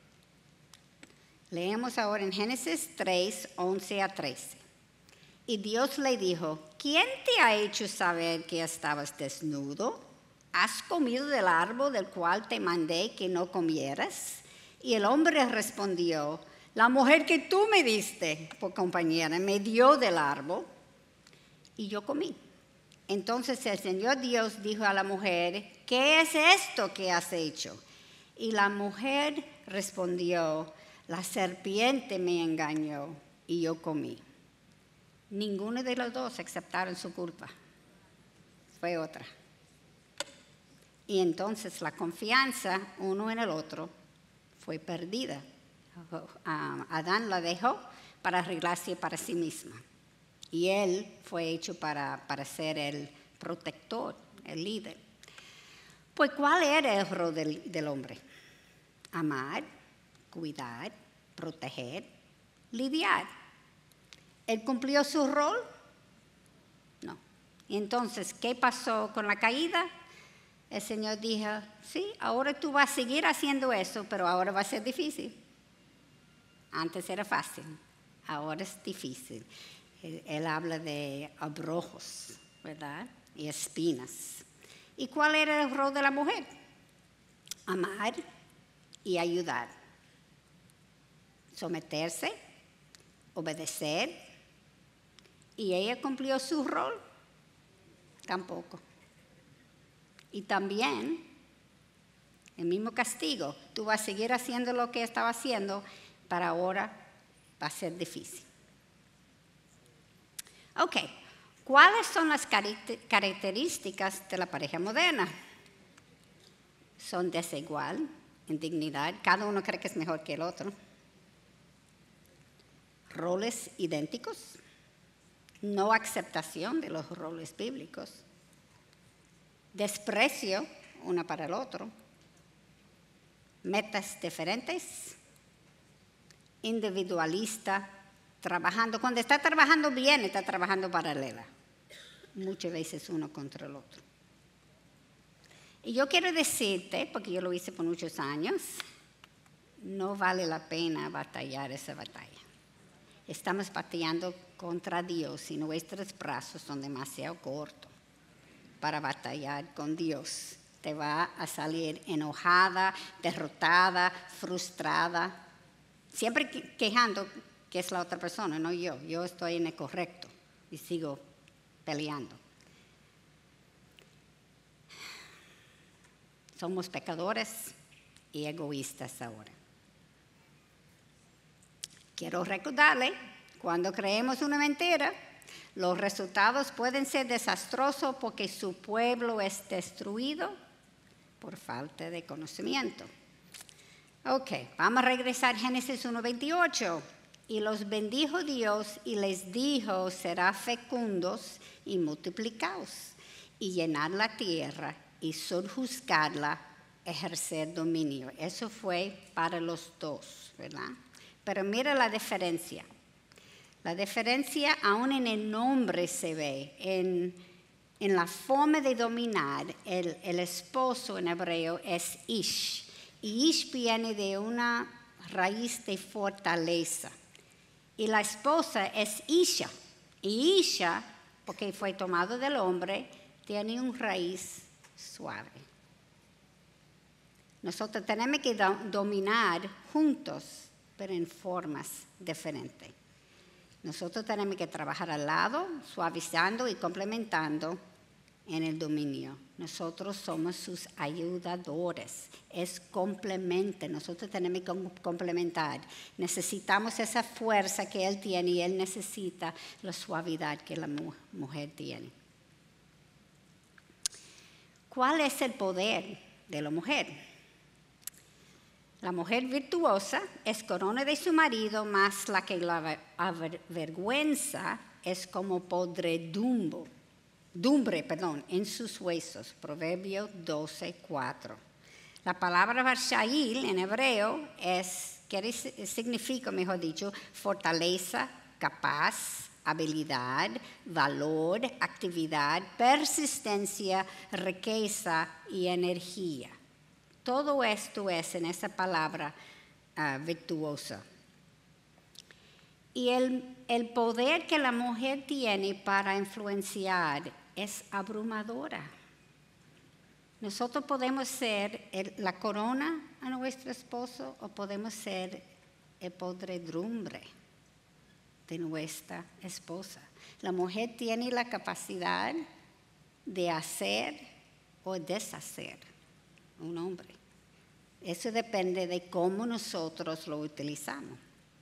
Leemos ahora en Génesis 3, 11 a 13. Y Dios le dijo, ¿quién te ha hecho saber que estabas desnudo? ¿Has comido del árbol del cual te mandé que no comieras? Y el hombre respondió, la mujer que tú me diste por compañera me dio del árbol y yo comí. Entonces el Señor Dios dijo a la mujer, ¿qué es esto que has hecho? Y la mujer respondió, la serpiente me engañó y yo comí. Ninguno de los dos aceptaron su culpa. Fue otra. Y entonces la confianza uno en el otro fue perdida. Adán la dejó para arreglarse para sí misma. Y él fue hecho para ser el protector, el líder. Pues, ¿cuál era el rol del hombre? Amar, cuidar, proteger, lidiar. ¿Él cumplió su rol? No. Y entonces, ¿qué pasó con la caída? El Señor dijo, sí, ahora tú vas a seguir haciendo eso, pero ahora va a ser difícil. Antes era fácil, ahora es difícil. Él habla de abrojos, ¿verdad? Y espinas. ¿Y cuál era el rol de la mujer? Amar y ayudar. Someterse, obedecer. ¿Y ella cumplió su rol? Tampoco. Y también, el mismo castigo. Tú vas a seguir haciendo lo que estaba haciendo, para ahora va a ser difícil. Ok, ¿cuáles son las características de la pareja moderna? Son desigual en dignidad, cada uno cree que es mejor que el otro. Roles idénticos, no aceptación de los roles bíblicos, desprecio uno para el otro, metas diferentes, individualista, trabajando. Cuando está trabajando bien, está trabajando paralela. Muchas veces uno contra el otro. Y yo quiero decirte, porque yo lo hice por muchos años, no vale la pena batallar esa batalla. Estamos batallando contra Dios y nuestros brazos son demasiado cortos para batallar con Dios. Te va a salir enojada, derrotada, frustrada, siempre quejando que es la otra persona, no yo. Yo estoy en el correcto y sigo peleando. Somos pecadores y egoístas ahora. Quiero recordarle, cuando creemos una mentira, los resultados pueden ser desastrosos porque su pueblo es destruido por falta de conocimiento. Ok, vamos a regresar a Génesis 1:28. Y los bendijo Dios y les dijo, será fecundos y multiplicaos, y llenar la tierra y sojuzgarla, ejercer dominio. Eso fue para los dos, ¿verdad? Pero mira la diferencia. La diferencia aún en el nombre se ve, en la forma de dominar. El esposo en hebreo es Ish, y Ish viene de una raíz de fortaleza. Y la esposa es Isha, y Isha, porque fue tomado del hombre, tiene una raíz suave. Nosotros tenemos que dominar juntos, pero en formas diferentes. Nosotros tenemos que trabajar al lado, suavizando y complementando en el dominio. Nosotros somos sus ayudadores, es complemento. Nosotros tenemos que complementar. Necesitamos esa fuerza que él tiene y él necesita la suavidad que la mujer tiene. ¿Cuál es el poder de la mujer? La mujer virtuosa es corona de su marido, más la que la avergüenza es como podredumbre en sus huesos. Proverbio 12:4. La palabra Barshail en hebreo significa, mejor dicho, fortaleza, capaz, habilidad, valor, actividad, persistencia, riqueza y energía. Todo esto es en esa palabra virtuosa. Y el poder que la mujer tiene para influenciar es abrumadora. Nosotros podemos ser la corona a nuestro esposo o podemos ser el podredumbre de nuestra esposa. La mujer tiene la capacidad de hacer o deshacer un hombre. Eso depende de cómo nosotros lo utilizamos.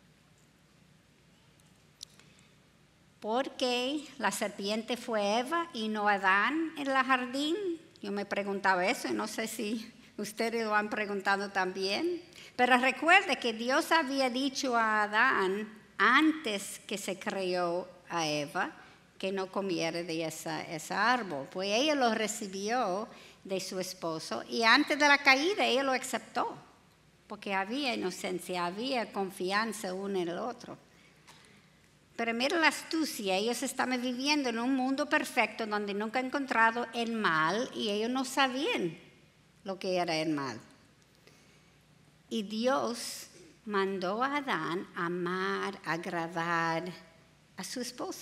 ¿Por qué la serpiente fue Eva y no Adán en el jardín? Yo me preguntaba eso y no sé si ustedes lo han preguntado también. Pero recuerde que Dios había dicho a Adán antes que se creó a Eva que no comiera de ese árbol. Pues ella lo recibió de su esposo y antes de la caída ella lo aceptó porque había inocencia, había confianza uno en el otro. Pero mira la astucia, ellos estaban viviendo en un mundo perfecto donde nunca han encontrado el mal y ellos no sabían lo que era el mal. Y Dios mandó a Adán amar, agradar a su esposa.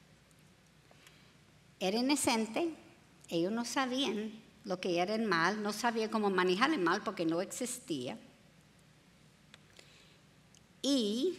Era inocente, ellos no sabían lo que era el mal, no sabían cómo manejar el mal porque no existía. Y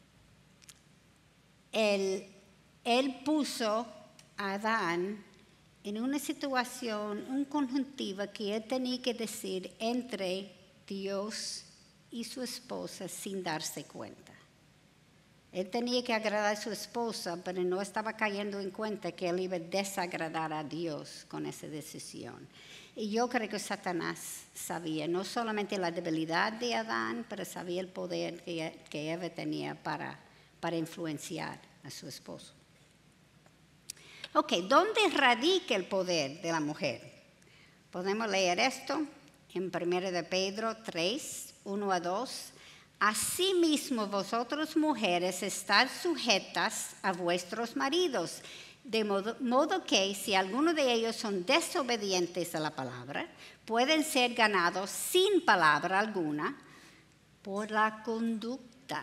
él puso a Adán en una situación, un conjuntiva que él tenía que decir entre Dios y su esposa sin darse cuenta. Él tenía que agradar a su esposa, pero no estaba cayendo en cuenta que él iba a desagradar a Dios con esa decisión. Y yo creo que Satanás sabía no solamente la debilidad de Adán, pero sabía el poder que Eva tenía para influenciar a su esposo. Ok, ¿dónde radica el poder de la mujer? Podemos leer esto en 1 de Pedro 3, 1-2. Asimismo, vosotros mujeres, estad sujetas a vuestros maridos, de modo que si alguno de ellos son desobedientes a la palabra, pueden ser ganados sin palabra alguna por la conducta.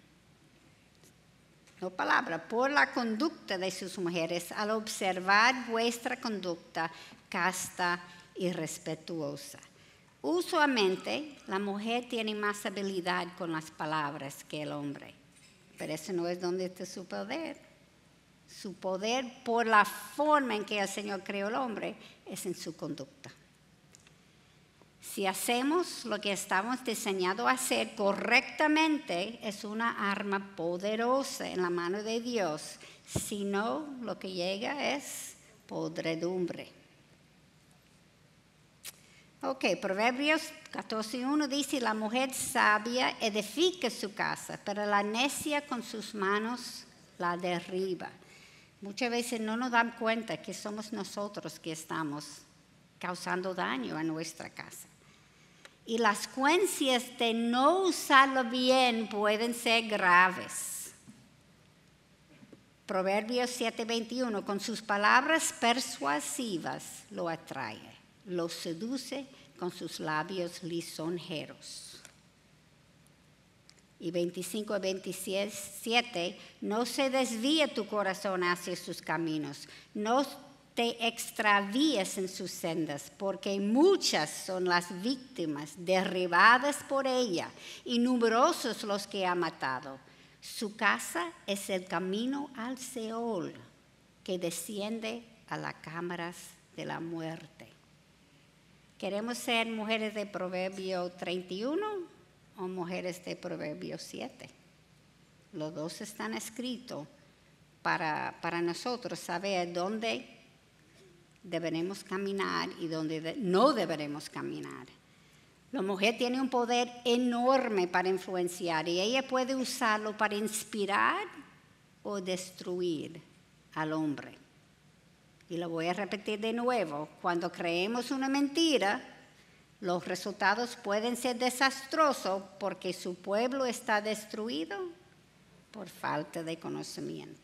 No palabra, por la conducta de sus mujeres, al observar vuestra conducta casta y respetuosa. Usualmente, la mujer tiene más habilidad con las palabras que el hombre, pero eso no es donde está su poder. Su poder, por la forma en que el Señor creó al hombre, es en su conducta. Si hacemos lo que estamos diseñados a hacer correctamente, es una arma poderosa en la mano de Dios. Si no, lo que llega es podredumbre. Ok, Proverbios 14:1 dice, la mujer sabia edifica su casa, pero la necia con sus manos la derriba. Muchas veces no nos dan cuenta que somos nosotros que estamos causando daño a nuestra casa. Y las consecuencias de no usarlo bien pueden ser graves. Proverbios 7:21, con sus palabras persuasivas lo atrae, lo seduce con sus labios lisonjeros. Y 25-27, no se desvíe tu corazón hacia sus caminos, no te extravíes en sus sendas, porque muchas son las víctimas derribadas por ella y numerosos los que ha matado. Su casa es el camino al Seol, que desciende a las cámaras de la muerte. ¿Queremos ser mujeres de Proverbio 31 o mujeres de Proverbio 7? Los dos están escritos para nosotros saber dónde deberemos caminar y dónde no deberemos caminar. La mujer tiene un poder enorme para influenciar y ella puede usarlo para inspirar o destruir al hombre. Y lo voy a repetir de nuevo, cuando creemos una mentira, los resultados pueden ser desastrosos porque su pueblo está destruido por falta de conocimiento.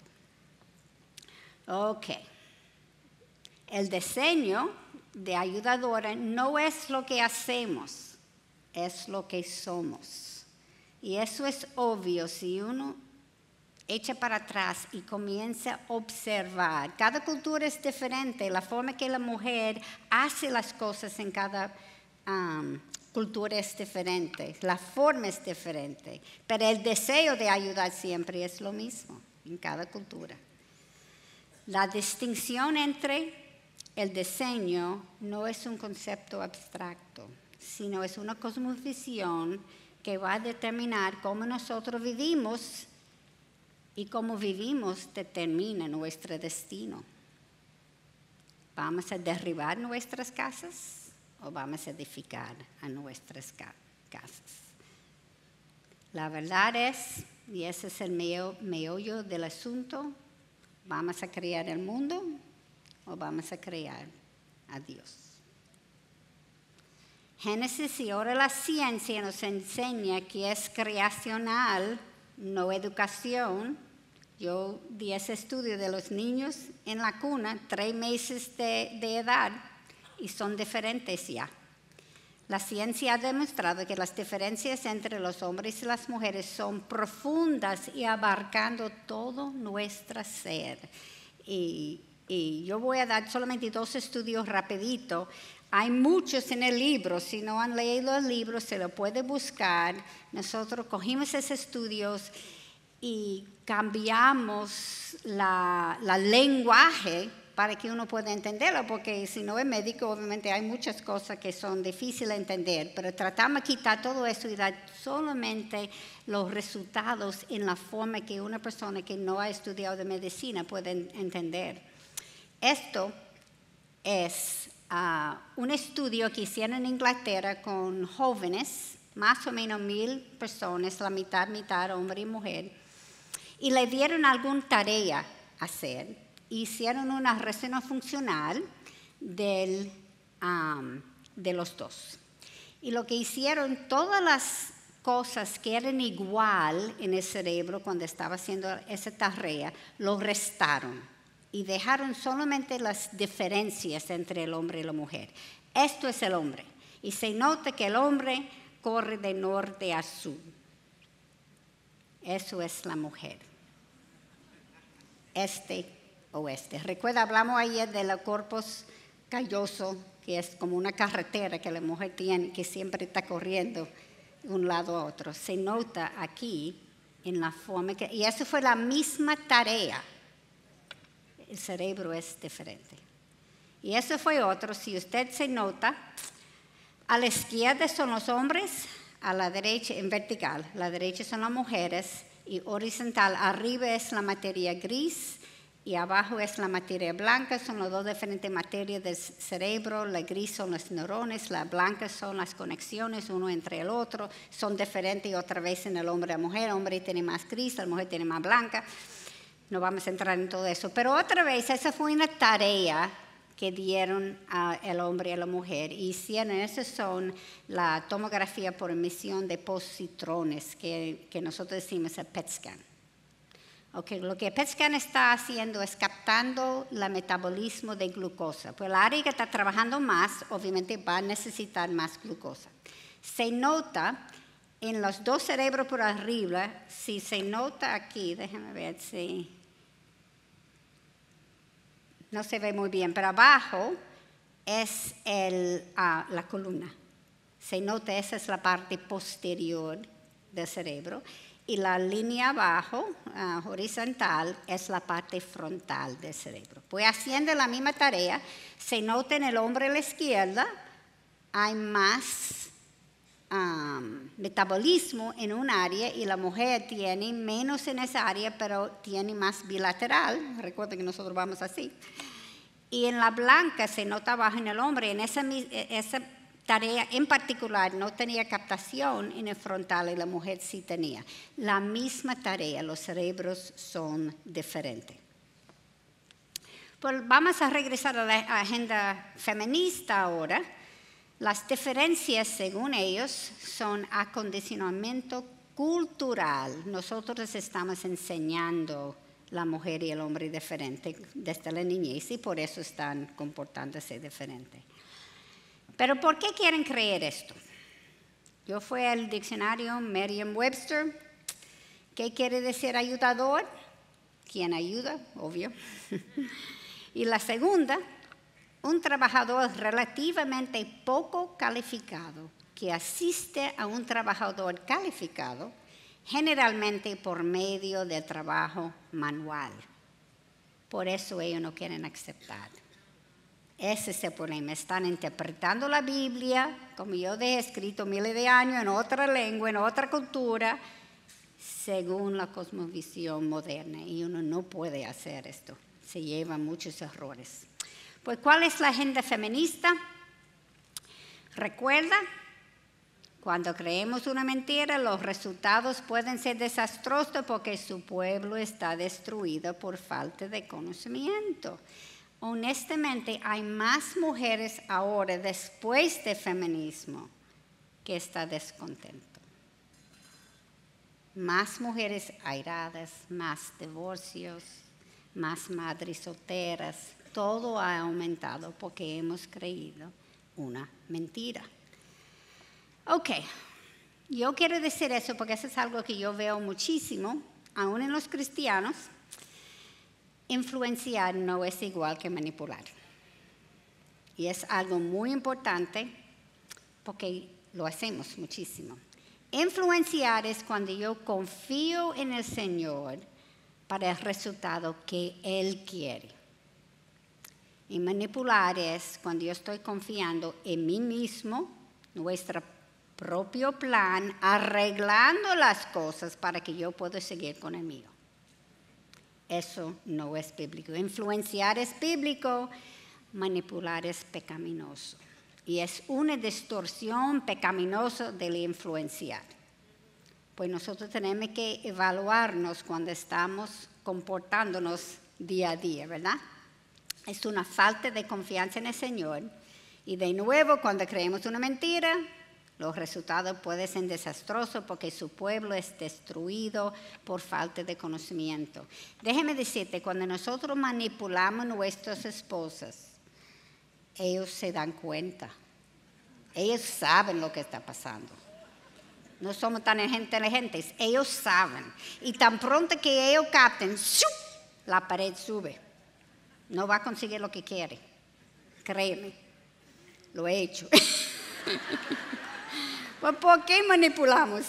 Ok. El diseño de ayudadora no es lo que hacemos, es lo que somos. Y eso es obvio si uno echa para atrás y comienza a observar. Cada cultura es diferente, la forma que la mujer hace las cosas en cada cultura es diferente, la forma es diferente, pero el deseo de ayudar siempre es lo mismo en cada cultura. La distinción entre el diseño no es un concepto abstracto, sino es una cosmovisión que va a determinar cómo nosotros vivimos y cómo vivimos determina nuestro destino. ¿Vamos a derribar nuestras casas o vamos a edificar a nuestras casas? La verdad es, y ese es el meollo del asunto, ¿vamos a crear el mundo o vamos a crear a Dios? Génesis y ahora la ciencia nos enseña que es creacional, no educación. Yo di ese estudio de los niños en la cuna, 3 meses de edad, y son diferentes ya. La ciencia ha demostrado que las diferencias entre los hombres y las mujeres son profundas y abarcando todo nuestro ser. Y yo voy a dar solamente 2 estudios rapidito. Hay muchos en el libro, si no han leído el libro se lo puede buscar. Nosotros cogimos esos estudios y cambiamos la lenguaje para que uno pueda entenderlo, porque si no es médico, obviamente hay muchas cosas que son difíciles de entender, pero tratamos de quitar todo eso y dar solamente los resultados en la forma que una persona que no ha estudiado de medicina puede entender. Esto es un estudio que hicieron en Inglaterra con jóvenes, más o menos 1,000 personas, la mitad, hombre y mujer, y le dieron alguna tarea a hacer. Hicieron una resonancia funcional de los dos. Y lo que hicieron, todas las cosas que eran igual en el cerebro cuando estaba haciendo esa tarea, lo restaron y dejaron solamente las diferencias entre el hombre y la mujer. Esto es el hombre. Y se nota que el hombre corre de norte a sur. Eso es la mujer. Oeste. Recuerda, hablamos ayer del corpus calloso, que es como una carretera que la mujer tiene, que siempre está corriendo de un lado a otro. Se nota aquí en la forma que... Y eso fue la misma tarea. El cerebro es diferente. Y eso fue otro. Si usted se nota, A la izquierda son los hombres, a la derecha en vertical. A la derecha son las mujeres y horizontal. Arriba es la materia gris y abajo es la materia blanca. Son las dos diferentes materias del cerebro. La gris son los neurones, la blanca son las conexiones uno entre el otro. Son diferentes otra vez en el hombre y la mujer. El hombre tiene más gris, la mujer tiene más blanca. No vamos a entrar en todo eso. Pero otra vez, esa fue una tarea que dieron al hombre y a la mujer. Hicieron, esas son la tomografía por emisión de positrones, que nosotros decimos el PET scan. Okay, lo que el PET scan está haciendo es captando el metabolismo de glucosa. Pues el área que está trabajando más, obviamente va a necesitar más glucosa. Se nota en los dos cerebros por arriba, si se nota aquí, déjenme ver si... No se ve muy bien, pero abajo es la columna. Se nota, esa es la parte posterior del cerebro. Y la línea abajo, horizontal, es la parte frontal del cerebro. Pues haciendo la misma tarea, se nota en el hombre a la izquierda, hay más metabolismo en un área y la mujer tiene menos en esa área, pero tiene más bilateral. Recuerden que nosotros vamos así. Y en la blanca se nota abajo en el hombre. En esa tarea en particular no tenía captación en el frontal y la mujer sí tenía. La misma tarea, los cerebros son diferentes. Pues vamos a regresar a la agenda feminista ahora. Las diferencias, según ellos, son acondicionamiento cultural. Nosotros estamos enseñando la mujer y el hombre diferente desde la niñez y por eso están comportándose diferente. Pero ¿por qué quieren creer esto? Yo fui al diccionario Merriam-Webster. ¿Qué quiere decir ayudador? ¿Quién ayuda? Obvio. Y la segunda, un trabajador relativamente poco calificado que asiste a un trabajador calificado, generalmente por medio de trabajo manual. Por eso ellos no quieren aceptar. Ese es el problema. Están interpretando la Biblia, como yo he escrito miles de años, en otra lengua, en otra cultura, según la cosmovisión moderna. Y uno no puede hacer esto. Se llevan muchos errores. Pues, ¿cuál es la agenda feminista? Recuerda, cuando creemos una mentira, los resultados pueden ser desastrosos porque su pueblo está destruido por falta de conocimiento. Honestamente, hay más mujeres ahora, después del feminismo, que están descontentos. Más mujeres airadas, más divorcios, más madres solteras. Todo ha aumentado porque hemos creído una mentira. Ok, yo quiero decir eso porque eso es algo que yo veo muchísimo, aún en los cristianos. Influenciar no es igual que manipular. Y es algo muy importante porque lo hacemos muchísimo. Influenciar es cuando yo confío en el Señor para el resultado que Él quiere. Y manipular es cuando yo estoy confiando en mí mismo, nuestro propio plan, arreglando las cosas para que yo pueda seguir con el mío. Eso no es bíblico. Influenciar es bíblico, manipular es pecaminoso. Y es una distorsión pecaminosa del influenciar. Pues nosotros tenemos que evaluarnos cuando estamos comportándonos día a día, ¿verdad? Es una falta de confianza en el Señor. Y de nuevo, cuando creemos una mentira, los resultados pueden ser desastrosos porque su pueblo es destruido por falta de conocimiento. Déjeme decirte, cuando nosotros manipulamos a nuestras esposas, ellos se dan cuenta. Ellos saben lo que está pasando. No somos tan inteligentes, ellos saben. Y tan pronto que ellos capten, ¡shup!, la pared sube. No va a conseguir lo que quiere. Créeme, lo he hecho. Pues, ¿por qué manipulamos?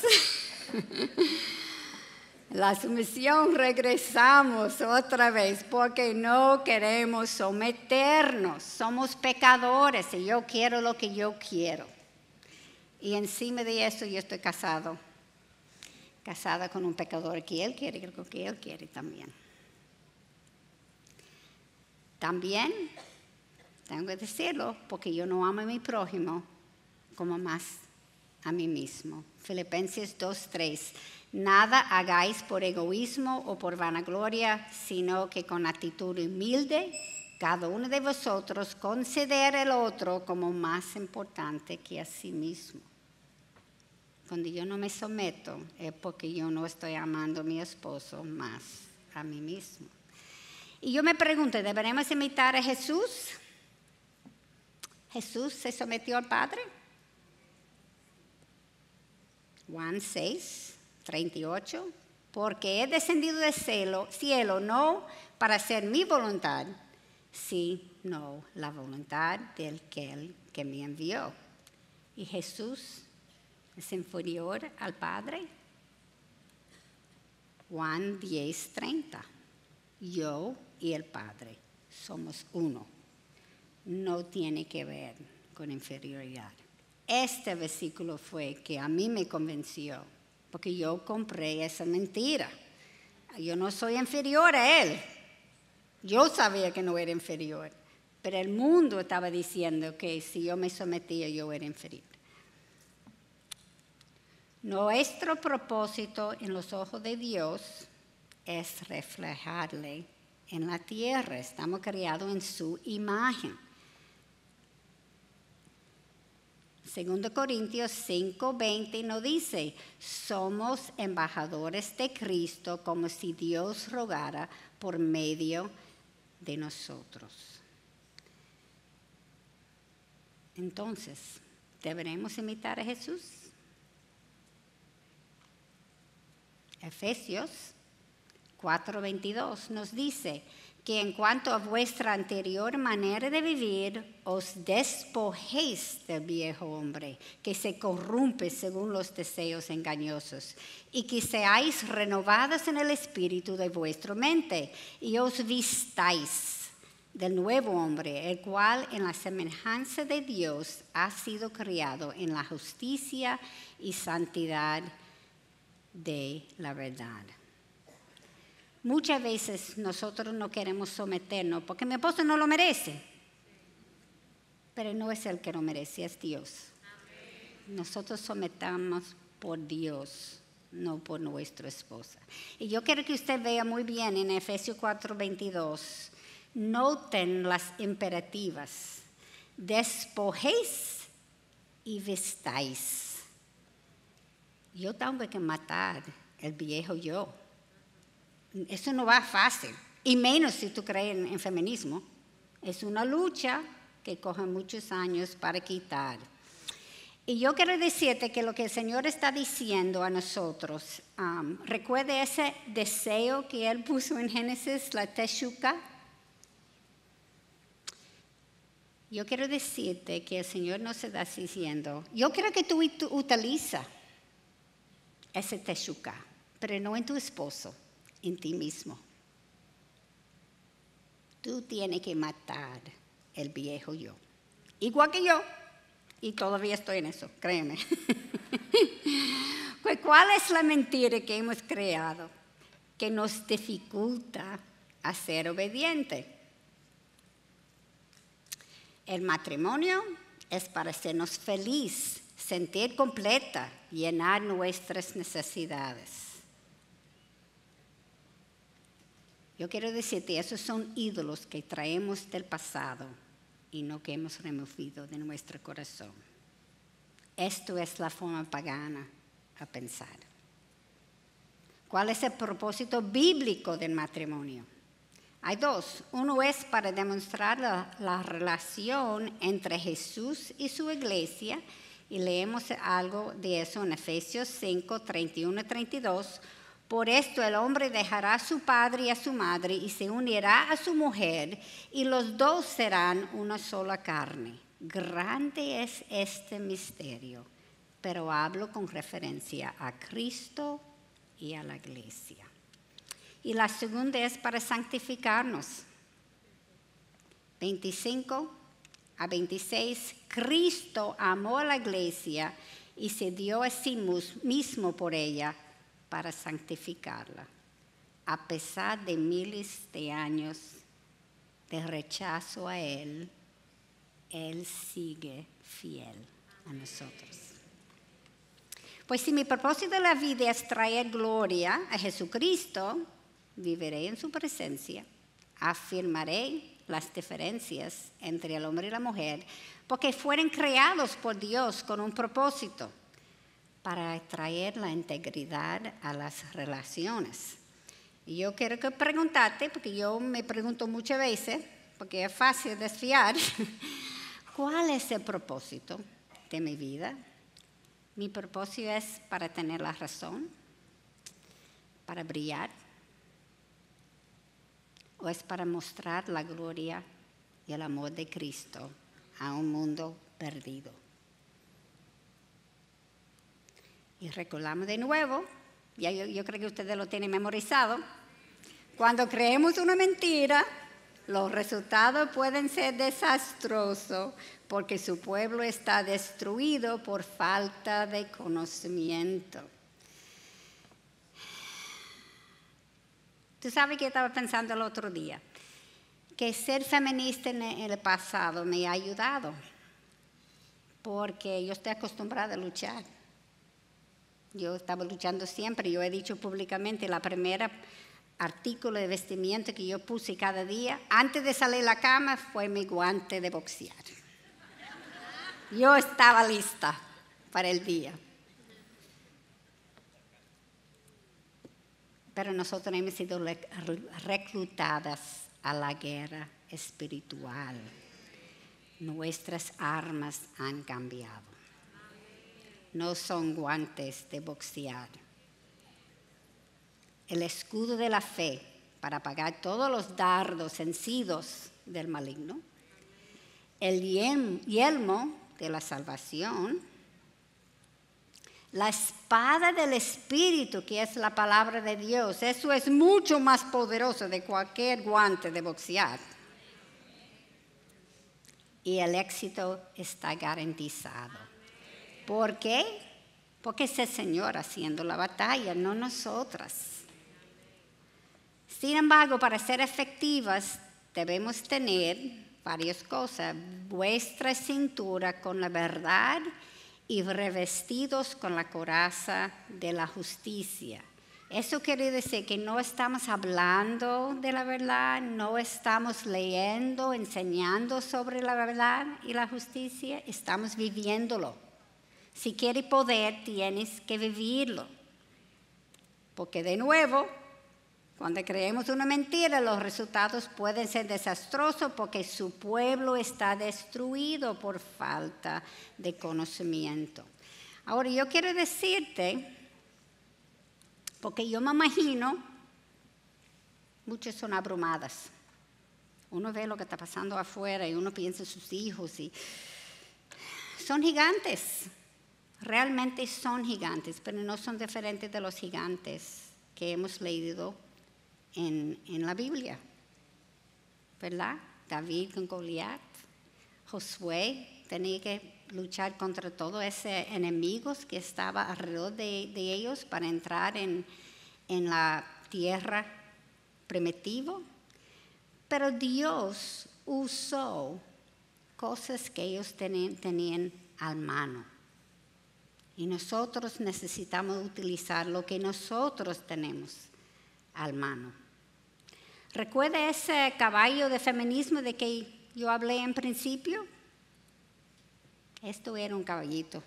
La sumisión, regresamos otra vez porque no queremos someternos. Somos pecadores y yo quiero lo que yo quiero. Y encima de eso yo estoy casada con un pecador que él quiere, creo que él quiere también. También, tengo que decirlo, porque yo no amo a mi prójimo como más a mí mismo. Filipenses 2:3. Nada hagáis por egoísmo o por vanagloria, sino que con actitud humilde, cada uno de vosotros considere al otro como más importante que a sí mismo. Cuando yo no me someto es porque yo no estoy amando a mi esposo más a mí mismo. Y yo me pregunto, ¿deberemos imitar a Jesús? ¿Jesús se sometió al Padre? Juan 6:38. Porque he descendido del cielo no para hacer mi voluntad, sino la voluntad del que me envió. Y Jesús es inferior al Padre. Juan 10:30. Yo y el Padre somos uno. No tiene que ver con inferioridad. Este versículo fue que a mí me convenció, porque yo compré esa mentira. Yo no soy inferior a él. Yo sabía que no era inferior, pero el mundo estaba diciendo que si yo me sometía yo era inferior. Nuestro propósito en los ojos de Dios es reflejarle en la tierra. Estamos creados en su imagen. 2 Corintios 5:20 nos dice, somos embajadores de Cristo como si Dios rogara por medio de nosotros. Entonces, ¿deberemos imitar a Jesús? Efesios 4:22 nos dice que en cuanto a vuestra anterior manera de vivir, os despojéis del viejo hombre, que se corrompe según los deseos engañosos, y que seáis renovados en el espíritu de vuestra mente, y os vistáis del nuevo hombre, el cual en la semejanza de Dios ha sido criado en la justicia y santidad de la verdad. Muchas veces nosotros no queremos someternos porque mi esposo no lo merece. Pero no es el que lo merece, es Dios. Amén. Nosotros sometamos por Dios, no por nuestra esposa. Y yo quiero que usted vea muy bien en Efesios 4:22. Noten las imperativas. Despojéis y vestáis. Yo tengo que matar el viejo yo. Eso no va fácil, y menos si tú crees en feminismo. Es una lucha que coge muchos años para quitar. Y yo quiero decirte que lo que el Señor está diciendo a nosotros, recuerde ese deseo que Él puso en Génesis, la teshuka. Yo quiero decirte que el Señor nos está diciendo, yo quiero que tú utiliza ese teshuka, pero no en tu esposo. En ti mismo. Tú tienes que matar el viejo yo. Igual que yo. Y todavía estoy en eso, créeme. Pues, ¿cuál es la mentira que hemos creado? Que nos dificulta a ser obedientes. El matrimonio es para hacernos feliz, sentir completa, llenar nuestras necesidades. Yo quiero decirte, esos son ídolos que traemos del pasado y no que hemos removido de nuestro corazón. Esto es la forma pagana a pensar. ¿Cuál es el propósito bíblico del matrimonio? Hay dos. Uno es para demostrar la relación entre Jesús y su iglesia, y leemos algo de eso en Efesios 5:31-32. Por esto el hombre dejará a su padre y a su madre y se unirá a su mujer, y los dos serán una sola carne. Grande es este misterio, pero hablo con referencia a Cristo y a la iglesia. Y la segunda es para santificarnos. 25-26, Cristo amó a la iglesia y se dio a sí mismo por ella para santificarla. A pesar de miles de años de rechazo a Él, Él sigue fiel a nosotros. Pues si mi propósito de la vida es traer gloria a Jesucristo, viviré en su presencia, afirmaré las diferencias entre el hombre y la mujer, porque fueron creados por Dios con un propósito, para traer la integridad a las relaciones. Y yo quiero que preguntarte, porque yo me pregunto muchas veces, porque es fácil desfiar, ¿cuál es el propósito de mi vida? Mi propósito es para tener la razón, para brillar, o es para mostrar la gloria y el amor de Cristo a un mundo perdido. Y recordamos de nuevo, ya yo creo que ustedes lo tienen memorizado, cuando creemos una mentira, los resultados pueden ser desastrosos porque su pueblo está destruido por falta de conocimiento. Tú sabes que estaba pensando el otro día, que ser feminista en el pasado me ha ayudado, porque yo estoy acostumbrada a luchar. Yo estaba luchando siempre, yo he dicho públicamente, la primera artículo de vestimenta que yo puse cada día, antes de salir a la cama, fue mi guante de boxear. Yo estaba lista para el día. Pero nosotros hemos sido reclutadas a la guerra espiritual. Nuestras armas han cambiado. No son guantes de boxear. El escudo de la fe para apagar todos los dardos henchidos del maligno. El yelmo de la salvación. La espada del Espíritu, que es la palabra de Dios. Eso es mucho más poderoso de cualquier guante de boxear. Y el éxito está garantizado. ¿Por qué? Porque es el Señor haciendo la batalla, no nosotras. Sin embargo, para ser efectivas, debemos tener varias cosas. Vuestra cintura con la verdad y revestidos con la coraza de la justicia. Eso quiere decir que no estamos hablando de la verdad, no estamos leyendo, enseñando sobre la verdad y la justicia, estamos viviéndolo. Si quieres poder, tienes que vivirlo. Porque de nuevo, cuando creemos una mentira, los resultados pueden ser desastrosos porque su pueblo está destruido por falta de conocimiento. Ahora, yo quiero decirte, porque yo me imagino, muchas son abrumadas. Uno ve lo que está pasando afuera y uno piensa en sus hijos y son gigantes. Realmente son gigantes, pero no son diferentes de los gigantes que hemos leído en la Biblia, ¿verdad? David con Goliat, Josué tenía que luchar contra todos esos enemigos que estaban alrededor de ellos para entrar en la tierra primitiva. Pero Dios usó cosas que ellos tenían a mano. Y nosotros necesitamos utilizar lo que nosotros tenemos a mano. ¿Recuerda ese caballo de feminismo de que yo hablé en principio? Esto era un caballito.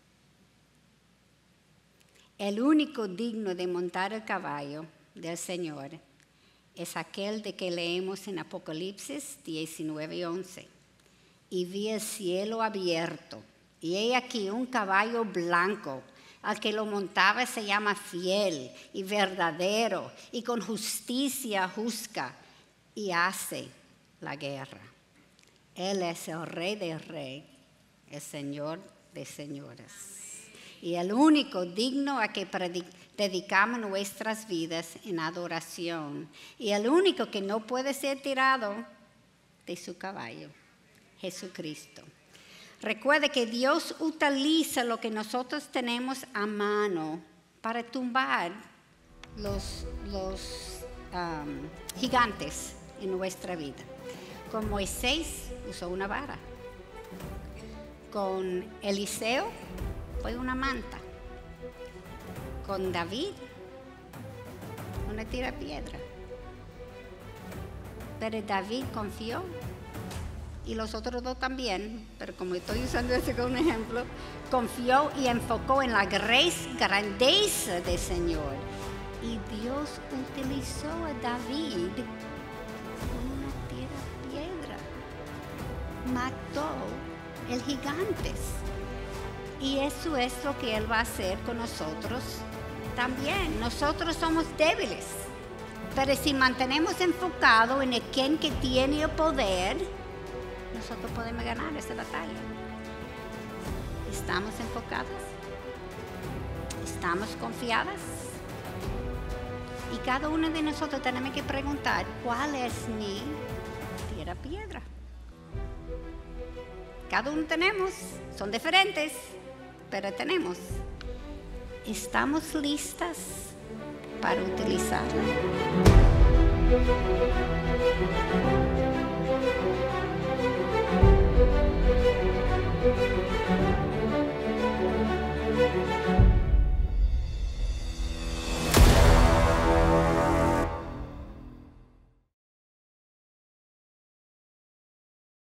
El único digno de montar el caballo del Señor es aquel de que leemos en Apocalipsis 19:11. Y vi el cielo abierto, y he aquí un caballo blanco. Al que lo montaba se llama fiel y verdadero, y con justicia juzga y hace la guerra. Él es el Rey de Reyes, el Señor de señores, y el único digno a que dedicamos nuestras vidas en adoración, y el único que no puede ser tirado de su caballo, Jesucristo. Recuerde que Dios utiliza lo que nosotros tenemos a mano para tumbar los gigantes en nuestra vida. Con Moisés usó una vara. Con Eliseo fue una manta. Con David, una tirapiedra. Pero David confió, y los otros dos también, pero como estoy usando ese como un ejemplo, confió y enfocó en la grandeza del Señor. Y Dios utilizó a David con una tirapiedra. Mató el gigante. Y eso es lo que Él va a hacer con nosotros también. Nosotros somos débiles, pero si mantenemos enfocado en el quien que tiene el poder, nosotros podemos ganar esa batalla. ¿Estamos enfocadas? ¿Estamos confiadas? Y cada uno de nosotros tenemos que preguntar, ¿cuál es mi tirapiedra? Cada uno tenemos, son diferentes, pero tenemos. ¿Estamos listas para utilizarla?